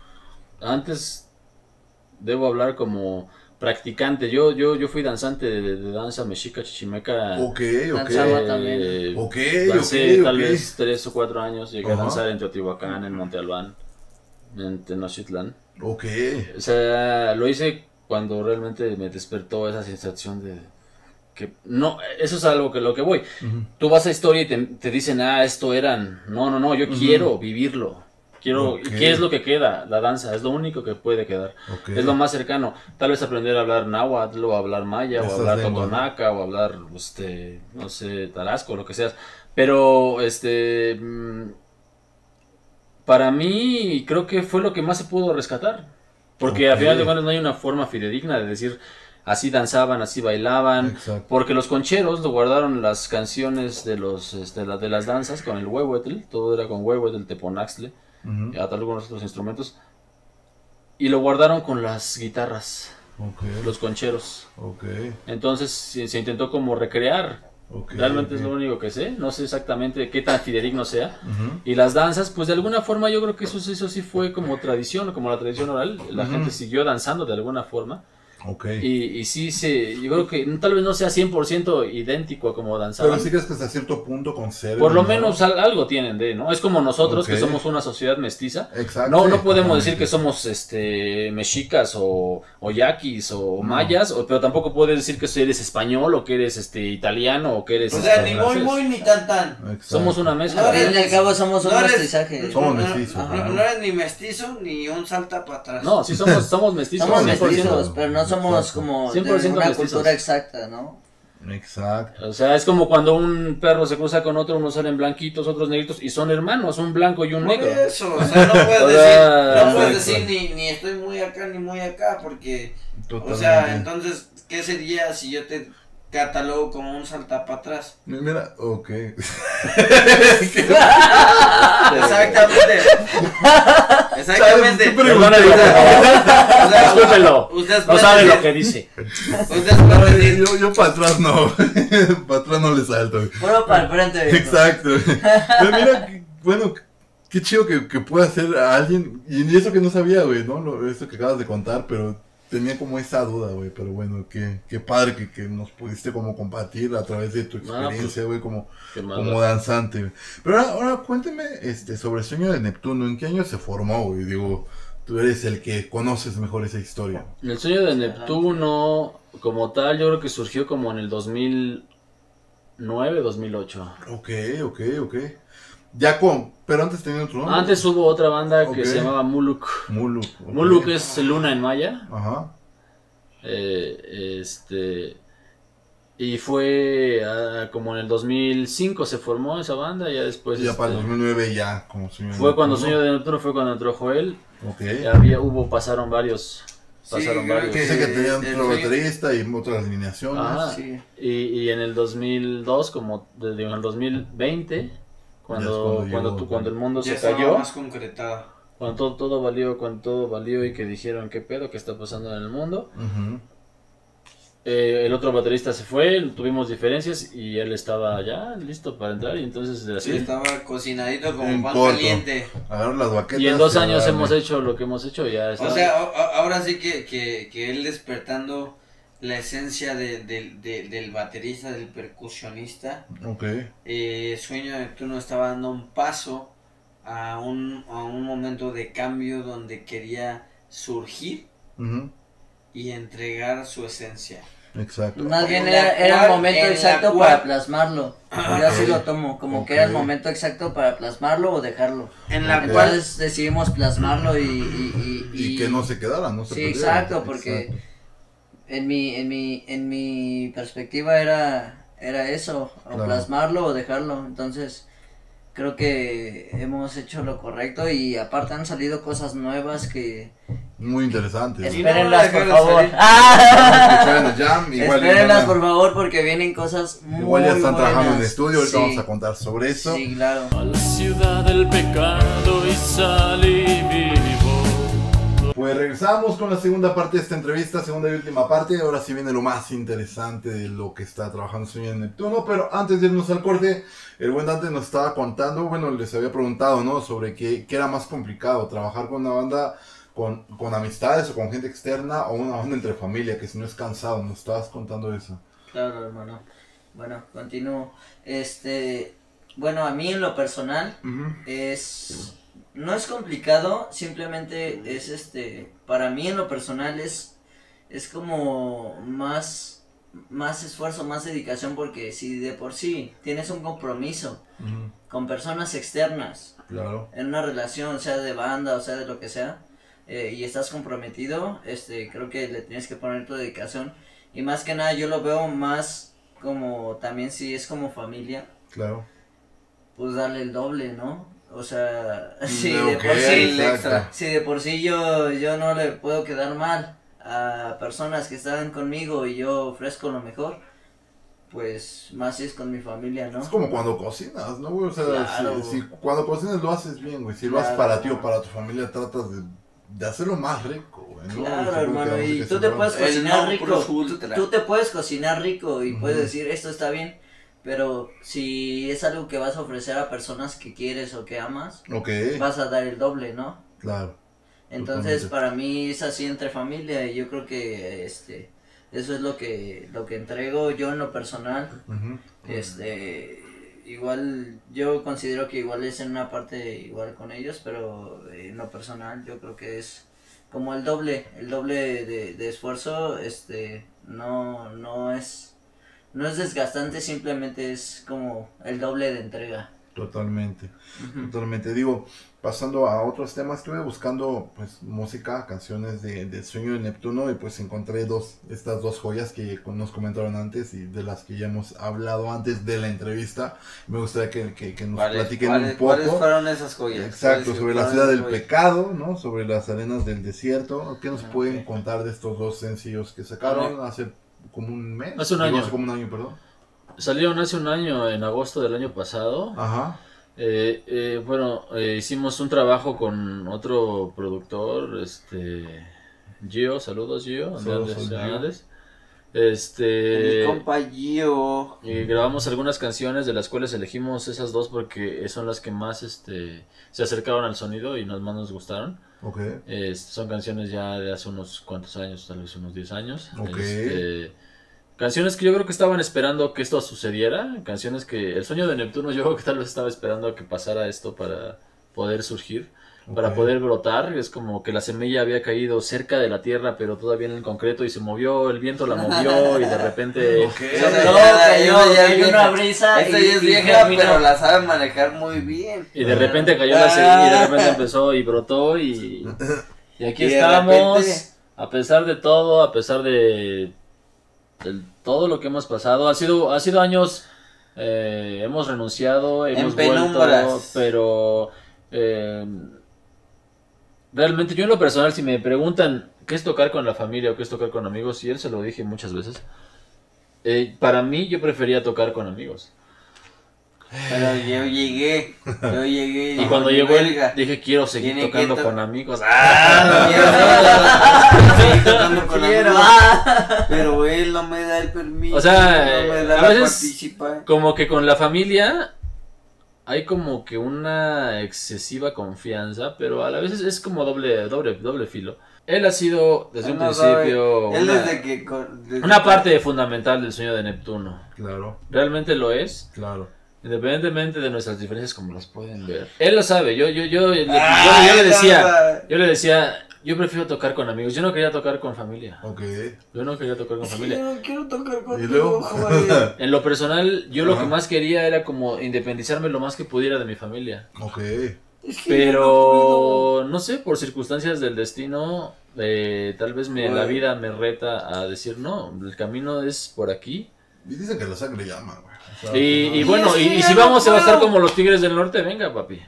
antes debo hablar como practicante. Yo yo yo fui danzante de, de danza mexica chichimeca. Ok, ok. Danzaba también. Eh, Ok, dancé ok, tal ok. vez tres o cuatro años. Llegué Ajá. a danzar en Teotihuacán, en Monte Albán, en Tenochtitlán. Ok. O sea, lo hice cuando realmente me despertó esa sensación de que no, eso es algo que lo que voy. Ujú. Tú vas a historia y te, te dicen, ah, esto eran. No, no, no, yo Ujú. quiero vivirlo. Quiero, Ok. ¿y qué es lo que queda? La danza, es lo único que puede quedar. Ok. Es lo más cercano. Tal vez aprender a hablar náhuatl, o hablar maya, Esas o hablar lenguas, totonaca, o hablar, este, no sé, tarasco, lo que sea. Pero, este, mm, para mí, creo que fue lo que más se pudo rescatar. Porque Ok. al final de cuentas no hay una forma fidedigna de decir, así danzaban, así bailaban. Exacto. Porque los concheros lo guardaron las canciones de los este, la- de las danzas con el huehuetl, todo era con huehuetl, teponaxtle, Ujú. y algunos otros instrumentos. Y lo guardaron con las guitarras, Ok. los concheros. Ok. Entonces se, se intentó como recrear. Ok. Realmente ok. es lo único que sé. No sé exactamente qué tan fidedigno sea. Ujú. Y las danzas, pues de alguna forma yo creo que eso, eso sí fue como tradición, como la tradición oral. La Ujú. gente siguió danzando de alguna forma. Ok. Y, y sí, se, yo creo que tal vez no sea cien por ciento idéntico a como danzaban. Pero sí crees que hasta cierto punto conserva. Por lo ¿no? menos al- algo tienen de, ¿no? Es como nosotros Ok. que somos una sociedad mestiza. Exacto. No, sí, no podemos totalmente. decir que somos este mexicas o, o yaquis o No. mayas, o- pero tampoco puedes decir que eres español o que eres este italiano o que eres O sea, este, ni muy, francés. muy, ni tan, tan. Exacto. Somos una Al mezcla. fin y al cabo somos un No eres- mestizaje. Somos no, mestizos, No, ¿no? no eres ni mestizo ni un salta para atrás. No, sí somos, somos mestizos. Somos cien por ciento. mestizos, pero no somos Exacto. como de cien por ciento una mestizos. cultura exacta, ¿no? Exacto. O sea, es como cuando un perro se cruza con otro, unos salen blanquitos, otros negritos, y son hermanos, un blanco y un Por negro. eso, o sea, no puedes O decir, sea, no puedes exacto. decir ni, ni estoy muy acá ni muy acá, porque, Totalmente. o sea, entonces, ¿qué sería si yo te catalogo como un salta para atrás? Mira, ok. Exactamente. Exactamente. Chale, Perdónenlo, por favor. O sea, Discúlpenlo. ustedes No pueden sabe decir- lo que dice. Ustedes pueden Ay, decir, yo, yo para atrás no. Para atrás no le salto. Puro para el frente. viejo. Exacto. Pero mira, que- bueno, qué chido que, que pueda hacer a alguien. Y eso que no sabía, güey, ¿no? Lo, eso que acabas de contar, pero tenía como esa duda, güey. Pero bueno, qué, qué padre que, que nos pudiste como compartir a través de tu experiencia, güey, como, Qué mal. como danzante, güey. Pero ahora, ahora cuéntame este, sobre el sueño de Neptuno. ¿En qué año se formó, güey? Digo, tú eres el que conoces mejor esa historia. El sueño de Neptuno, como tal, yo creo que surgió como en el dos mil nueve, dos mil ocho. Ok, ok, ok. Ya con, pero antes tenía otro nombre. Antes hubo otra banda que Ok. se llamaba Muluk. Muluk. ok. Muluk es luna en maya. Ajá. Eh, este. Y fue ah, como en el dos mil cinco se formó esa banda. Ya después. ya este, para el dos mil nueve ya como sueño de fue cuando Neptuno. Sueño de Neptuno fue cuando entró Joel. Ok. Ya había, hubo, pasaron varios. Sí, Pasaron creo varios. Que dice que Eh, tenía el otro sueño- baterista y otras alineaciones. Ajá. Sí. Y, y en el dos mil dos, como desde el dos mil veinte, cuando, Ya es cuando cuando, llegó, tú- cuando el mundo ya se estaba cayó, más concretado. cuando todo, todo valió, cuando todo valió y que dijeron qué pedo, qué está pasando en el mundo, Ujú. eh, el otro baterista se fue, tuvimos diferencias y él estaba ya listo para entrar y entonces así. Sí, estaba cocinadito como En pan corto. caliente. Agarrar las baquetas. Y en dos y años darle. hemos hecho lo que hemos hecho, ya está. O sea, a- a- ahora sí que, que, que él despertando la esencia de, de- de- del baterista, del percusionista, Ok. eh, Sueño de Neptuno estaba dando un paso a un, a un momento de cambio donde quería surgir Ujú. y entregar su esencia. Exacto. Más bien En la era, era el cual- momento en la exacto cual- para plasmarlo. Yo así lo tomo, como Ok. que era el momento exacto para plasmarlo o dejarlo. En la Ok. cual Entonces decidimos plasmarlo y... Y, y, Y que no se quedara, no se Sí, perdiera. exacto, porque en mi, en mi, en mi perspectiva era, era eso, o Claro. plasmarlo o dejarlo. Entonces creo que hemos hecho lo correcto y aparte han salido cosas nuevas que Muy interesante. Sí, ¿no? no espérenlas van a por dejar de favor. salir. ¡Ah! Escuchar en el jam, igual, Espérenlas igual, por favor porque vienen cosas muy igual ya están trabajando en buenas. estudio, ahorita Sí, vamos a contar sobre eso. sí, claro. A la ciudad del pecado y salí vivo. Pues regresamos con la segunda parte de esta entrevista, segunda y última parte. Ahora sí viene lo más interesante de lo que está trabajando Sueño de Neptuno. Pero antes de irnos al corte, el buen Dante nos estaba contando, bueno, les había preguntado, ¿no? Sobre qué, qué era más complicado, trabajar con una banda con, con amistades o con gente externa o una onda entre familia, que si no es cansado, nos estabas contando eso. Claro, hermano. Bueno, continúo. Este, bueno, a mí en lo personal Uh-huh. es, no es complicado, simplemente es este, para mí en lo personal es, es como más, más esfuerzo, más dedicación, porque si de por sí tienes un compromiso Uh-huh. con personas externas, Claro. en una relación, sea de banda o sea de lo que sea, eh, y estás comprometido, este, creo que le tienes que poner tu dedicación, y más que nada yo lo veo más como, también si es como familia, Claro. pues darle el doble, ¿no? O sea, si Mm, de ok, por sí, exacto. si de por sí yo, yo no le puedo quedar mal a personas que están conmigo y yo ofrezco lo mejor, pues más si es con mi familia, ¿no? Es como cuando cocinas, ¿no, güey? O sea, Claro. si, si cuando cocinas lo haces bien, güey. Si lo haces Claro. para ti o para tu familia, tratas de, de hacerlo más rico, güey, ¿no? Claro, Supongo que hermano, vamos a y que tú se te va. puedes El cocinar no rico, plus tú, ultra. tú te puedes cocinar rico y Ujú. puedes decir esto está bien, pero si es algo que vas a ofrecer a personas que quieres o que amas, Ok, vas a dar el doble, ¿no? claro. Entonces Totalmente. para mí es así entre familia y yo creo que este eso es lo que lo que entrego yo en lo personal. Ujú. Este igual yo considero que igual es en una parte igual con ellos, pero en lo personal yo creo que es como el doble, el doble de, de esfuerzo, este no no es no es desgastante, simplemente es como el doble de entrega. Totalmente, Ujú. totalmente. Digo, pasando a otros temas, estuve buscando pues música, canciones de, de Sueño de Neptuno y pues encontré dos, estas dos joyas que nos comentaron antes y de las que ya hemos hablado antes de la entrevista. Me gustaría que, que, que nos ¿Cuáles, platiquen cuáles- un cuáles poco. fueron esas joyas? Exacto, ¿Cuáles sobre la fueron ciudad esas del joyas? pecado, ¿no? Sobre las arenas del desierto. ¿Qué nos Ah, pueden ok. contar de estos dos sencillos que sacaron hace como un mes? Hace un Digo, año. Hace como un año, perdón. Salieron hace un año, en agosto del año pasado. Ajá. Eh, eh, bueno, eh, hicimos un trabajo con otro productor, este, Gio, saludos Gio, Saludos Hernández, al Gio. Hernández. Mi Este, compa Gio. y grabamos algunas canciones de las cuales elegimos esas dos porque son las que más, este, se acercaron al sonido y nos, más nos gustaron. Ok. Eh, son canciones ya de hace unos cuantos años, tal vez unos diez años. Ok. Este, canciones que yo creo que estaban esperando que esto sucediera. Canciones que el sueño de Neptuno yo creo que tal vez estaba esperando a que pasara esto para poder surgir, para Ok. poder brotar. Es como que la semilla había caído cerca de la tierra, pero todavía en el concreto y se movió, el viento la movió y de repente... Ok. Esa No, ya- cayó, esa ya es cayó una vieja. brisa Esta y- ya es y vieja, germinó. pero la sabe manejar muy bien. Y de repente cayó la semilla y de repente empezó y brotó y, y aquí Y de estamos, repente- a pesar de todo, a pesar de, de todo lo que hemos pasado. Ha sido, ha sido años, eh, hemos renunciado, hemos vuelto, penumbras. pero eh, realmente yo en lo personal, si me preguntan qué es tocar con la familia o qué es tocar con amigos, y él se lo dije muchas veces, eh, para mí yo prefería tocar con amigos. Pero yo llegué, yo llegué. Y dije, cuando "Ni llegó él, verga". dije, quiero seguir Tiene que tocando to- con amigos. ¡Ah! Quiero seguir tocando con Quiero, amigos, ah. pero él no me da el permiso. O sea, no me da a la veces- participar. Como que con la familia hay como que una excesiva confianza, pero a la vez es, es como doble, doble, doble filo. Él ha sido desde Él un no sabe- principio Él una, desde que. con- desde una que- parte fundamental del sueño de Neptuno. Claro, Realmente lo es. claro. Independientemente de nuestras diferencias como las pueden ver. Él lo sabe, yo, yo, yo, yo, yo- Ay, yo le decía, no, yo le decía, yo prefiero tocar con amigos, yo no quería tocar con familia. Ok. Yo no quería tocar con es que familia. yo no quiero tocar ¿Y luego? contigo, joder. En lo personal, yo lo Ajá. que más quería era como independizarme lo más que pudiera de mi familia. Ok. Es que yo no puedo. Pero no sé, por circunstancias del destino, eh, tal vez me, la Joder. vida me reta a decir, no, el camino es por aquí. Y dicen que la sangre llama, güey. O sea, Y, y no- bueno, es y, que y ya si no vamos a puedo. estar como los Tigres del Norte, venga, papi.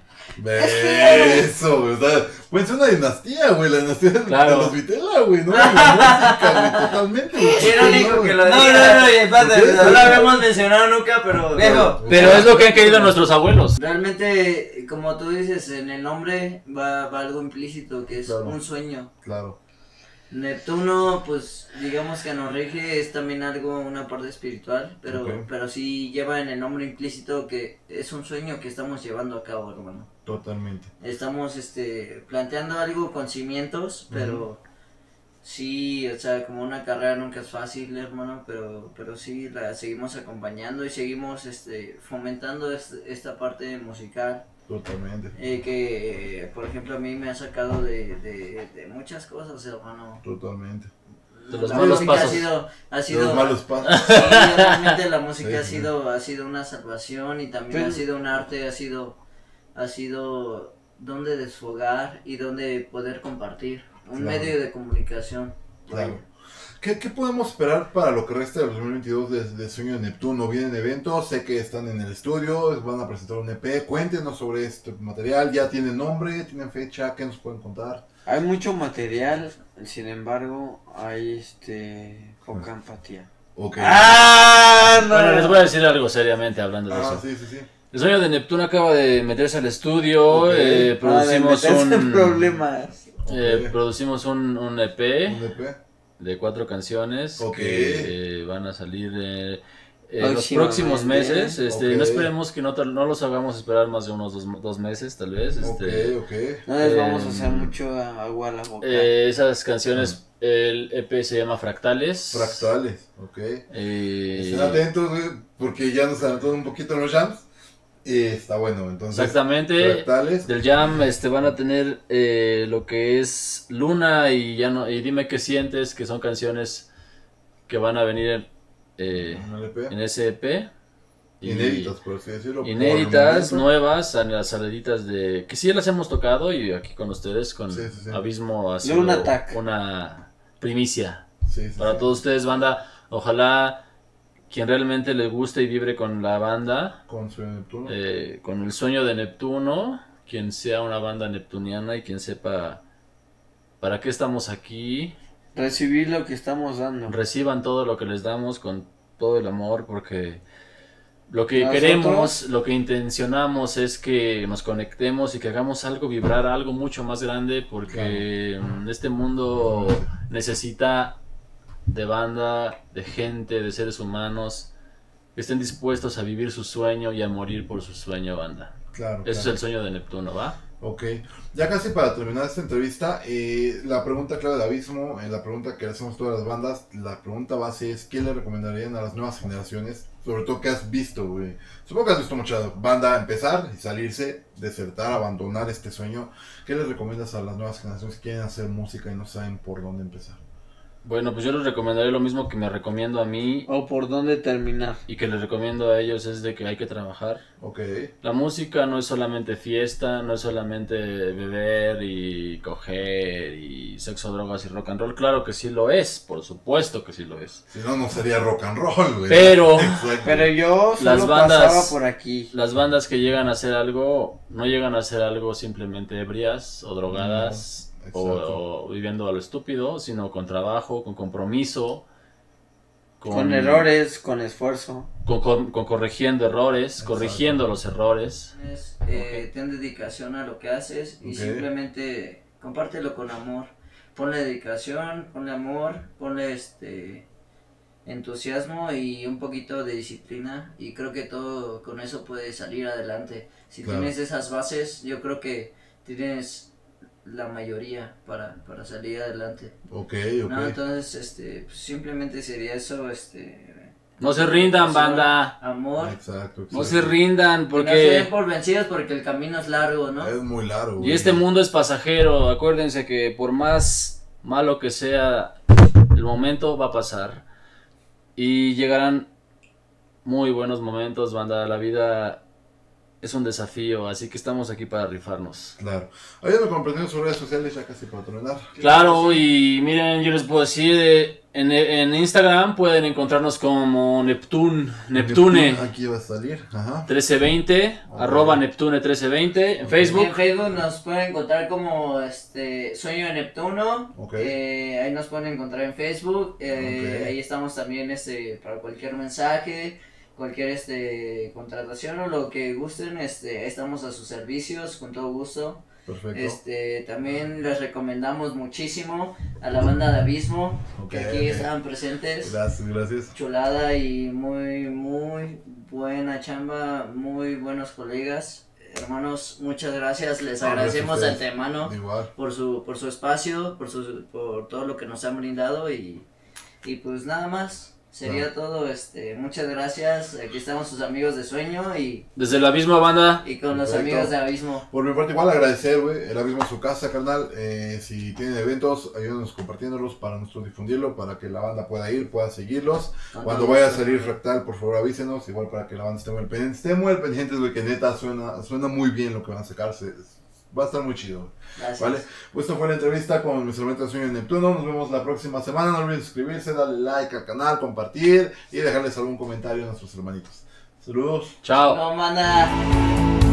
Eso, güey. O sea, puede ser una dinastía, güey. La dinastía de- Claro. de los Vitela, güey. No, la música, güey. Totalmente, güey. Irónico que lo No, diga. no, no, y espérate, ¿Por qué? No lo habíamos mencionado nunca, pero Viejo. Pero es lo que han querido nuestros abuelos. realmente, como tú dices, en el nombre va, va algo implícito, que es Claro. un sueño. Claro. Neptuno, pues digamos que nos rige, es también algo, una parte espiritual, pero, Ok. pero sí lleva en el nombre implícito que es un sueño que estamos llevando a cabo, hermano. Totalmente. Estamos este planteando algo con cimientos, pero sí, o sea, como una carrera nunca es fácil, hermano, pero pero sí la seguimos acompañando y seguimos este fomentando este- esta parte musical. Totalmente. Eh, que, eh, por ejemplo, a mí me ha sacado de, de, de muchas cosas, hermano. Totalmente. De los La malos música pasos. Ha sido, ha De sido, los malos pasos. sí, realmente la música Sí, ha sí. sido, ha sido una salvación y también Pero- ha sido un arte, ha sido, ha sido donde desfogar y donde poder compartir, un Claro. medio de comunicación. Claro. ¿Qué, ¿Qué podemos esperar para lo que resta del dos mil veintidós de, de Sueño de Neptuno? ¿Vienen eventos? Sé que están en el estudio, van a presentar un E P. Cuéntenos sobre este material. ¿Ya tienen nombre? ¿Tienen fecha? ¿Qué nos pueden contar? Hay mucho material, sin embargo, hay este poca empatía. Ok. ¡Ah! No. Bueno, les voy a decir algo seriamente hablando de Ah, eso. sí, sí, sí. El Sueño de Neptuno acaba de meterse al estudio, Ok. eh, Ah, de producimos meterse en un problemas. eh, Ok. producimos un, un E P ¿Un E P? de cuatro canciones Ok. que eh, van a salir eh, en los Próximamente. próximos meses. Este, Ok. No esperemos que no, tar- no los hagamos esperar más de unos dos, dos meses, tal vez. Este, Ok, ok. No les vamos a Em, hacer mucho agua a la boca. eh, esas canciones, el E P se llama Fractales. Fractales, ok. Eh, Estén atentos, güey, porque ya nos adelantaron un poquito en los jams. Y está bueno, entonces. Exactamente. Fractales. Del Jam este, van a tener eh, lo que es Luna y ya no y Dime qué sientes, que son canciones que van a venir eh, Un L P. en ese E P. Y- Inéditas, por así decirlo. por el Inéditas, momento. nuevas, a las saliditas de... Que sí las hemos tocado y aquí con ustedes, con Sí, sí, sí. Abismo, ha sido Luna Attack. una primicia Sí, sí, para sí. todos ustedes, banda. Ojalá quien realmente le guste y vibre con la banda, Con Sueño de Neptuno. eh, con el sueño de Neptuno, quien sea una banda neptuniana y quien sepa para qué estamos aquí, Recibir lo que estamos dando. reciban todo lo que les damos con todo el amor, porque lo que Nosotros- queremos, lo que intencionamos es que nos conectemos y que hagamos algo vibrar, algo mucho más grande, porque mm, este mundo necesita de banda, de gente, de seres humanos que estén dispuestos a vivir su sueño y a morir por su sueño, banda. Claro. Ese es claro. el sueño de Neptuno, ¿va? Ok, ya casi para terminar esta entrevista, eh, la pregunta clave de Abismo, eh, la pregunta que le hacemos a todas las bandas, la pregunta base es ¿qué le recomendarían a las nuevas generaciones? Sobre todo, ¿qué has visto, güey? Supongo que has visto mucha banda empezar y salirse, desertar, abandonar este sueño. ¿Qué les recomiendas a las nuevas generaciones que quieren hacer música y no saben por dónde empezar? Bueno, pues yo les recomendaría lo mismo que me recomiendo a mí O por dónde terminar. y que les recomiendo a ellos, es de que hay que trabajar. Ok, La música no es solamente fiesta, no es solamente beber y coger y sexo, drogas y rock and roll. Claro que sí lo es, por supuesto que sí lo es. si no, no sería rock and roll, güey. Pero Exacto. Pero yo solo Las bandas- pasaba por aquí. las bandas que llegan a hacer algo, no llegan a hacer algo simplemente ebrias o drogadas No, o, exacto. o viviendo a lo estúpido, sino con trabajo, con compromiso, Con, errores, con esfuerzo. con, con- con corrigiendo errores, Exacto. corrigiendo los errores. Es, eh, ten dedicación a lo que haces y Ok. simplemente compártelo con amor. Ponle dedicación, ponle amor, ponle este entusiasmo y un poquito de disciplina y creo que todo con eso puede salir adelante. Si Claro. tienes esas bases, yo creo que tienes la mayoría para, para salir adelante. Ok, ok. No, entonces este pues, simplemente sería eso, este No se rindan, dedicación, banda. amor. Exacto, exacto. No se rindan, Y no se den porque... por vencidos porque el camino es largo, ¿no? Es muy largo, Y güey. este mundo es pasajero. Acuérdense que por más malo que sea, el momento va a pasar. Y llegarán muy buenos momentos, banda. La vida es un desafío, así que estamos aquí para rifarnos. Claro. Ayúdame compartiendo sus redes sociales ya casi para terminar. Claro, y miren, yo les puedo decir, eh, en, en Instagram pueden encontrarnos como Neptune, Neptune Aquí va a salir. Ajá. trece veinte, Ok. arroba Neptune trece veinte, en Ok. Facebook. En Facebook nos pueden encontrar como este Sueño de Neptuno. Ok. Eh, ahí nos pueden encontrar en Facebook. Eh, Ok. Ahí estamos también este para cualquier mensaje, cualquier este contratación o lo que gusten. Este, estamos a sus servicios con todo gusto. Perfecto. Este, también les recomendamos muchísimo a la banda de Abismo, Ok, que aquí ok. estaban presentes. Gracias, gracias. Chulada y muy, muy buena chamba, muy buenos colegas. Hermanos, muchas gracias, les No, agradecemos de gracias a ustedes. antemano Igual. por su, por su espacio, por su, por todo lo que nos han brindado y, y pues nada más, sería todo, este, muchas gracias, aquí estamos sus amigos de Sueño y, Desde el abismo, banda. y con los Perfecto. amigos de Abismo. Por mi parte igual agradecer, güey, el Abismo es su casa, carnal. Eh, si tienen eventos, ayúdenos compartiéndolos para nosotros difundirlo, para que la banda pueda ir, pueda seguirlos. Con Cuando todo vaya a gusto. salir Fractal, por favor avísenos, igual para que la banda esté muy al pendiente. Estén muy al pendientes, güey, que neta suena, suena muy bien lo que van a sacarse. Va a estar muy chido. Gracias. Vale, pues esto fue la entrevista con nuestro evento de Sueño de Neptuno. Nos vemos la próxima semana. No olviden suscribirse, darle like al canal, compartir y dejarles algún comentario a nuestros hermanitos. Saludos. Chao. No, mana.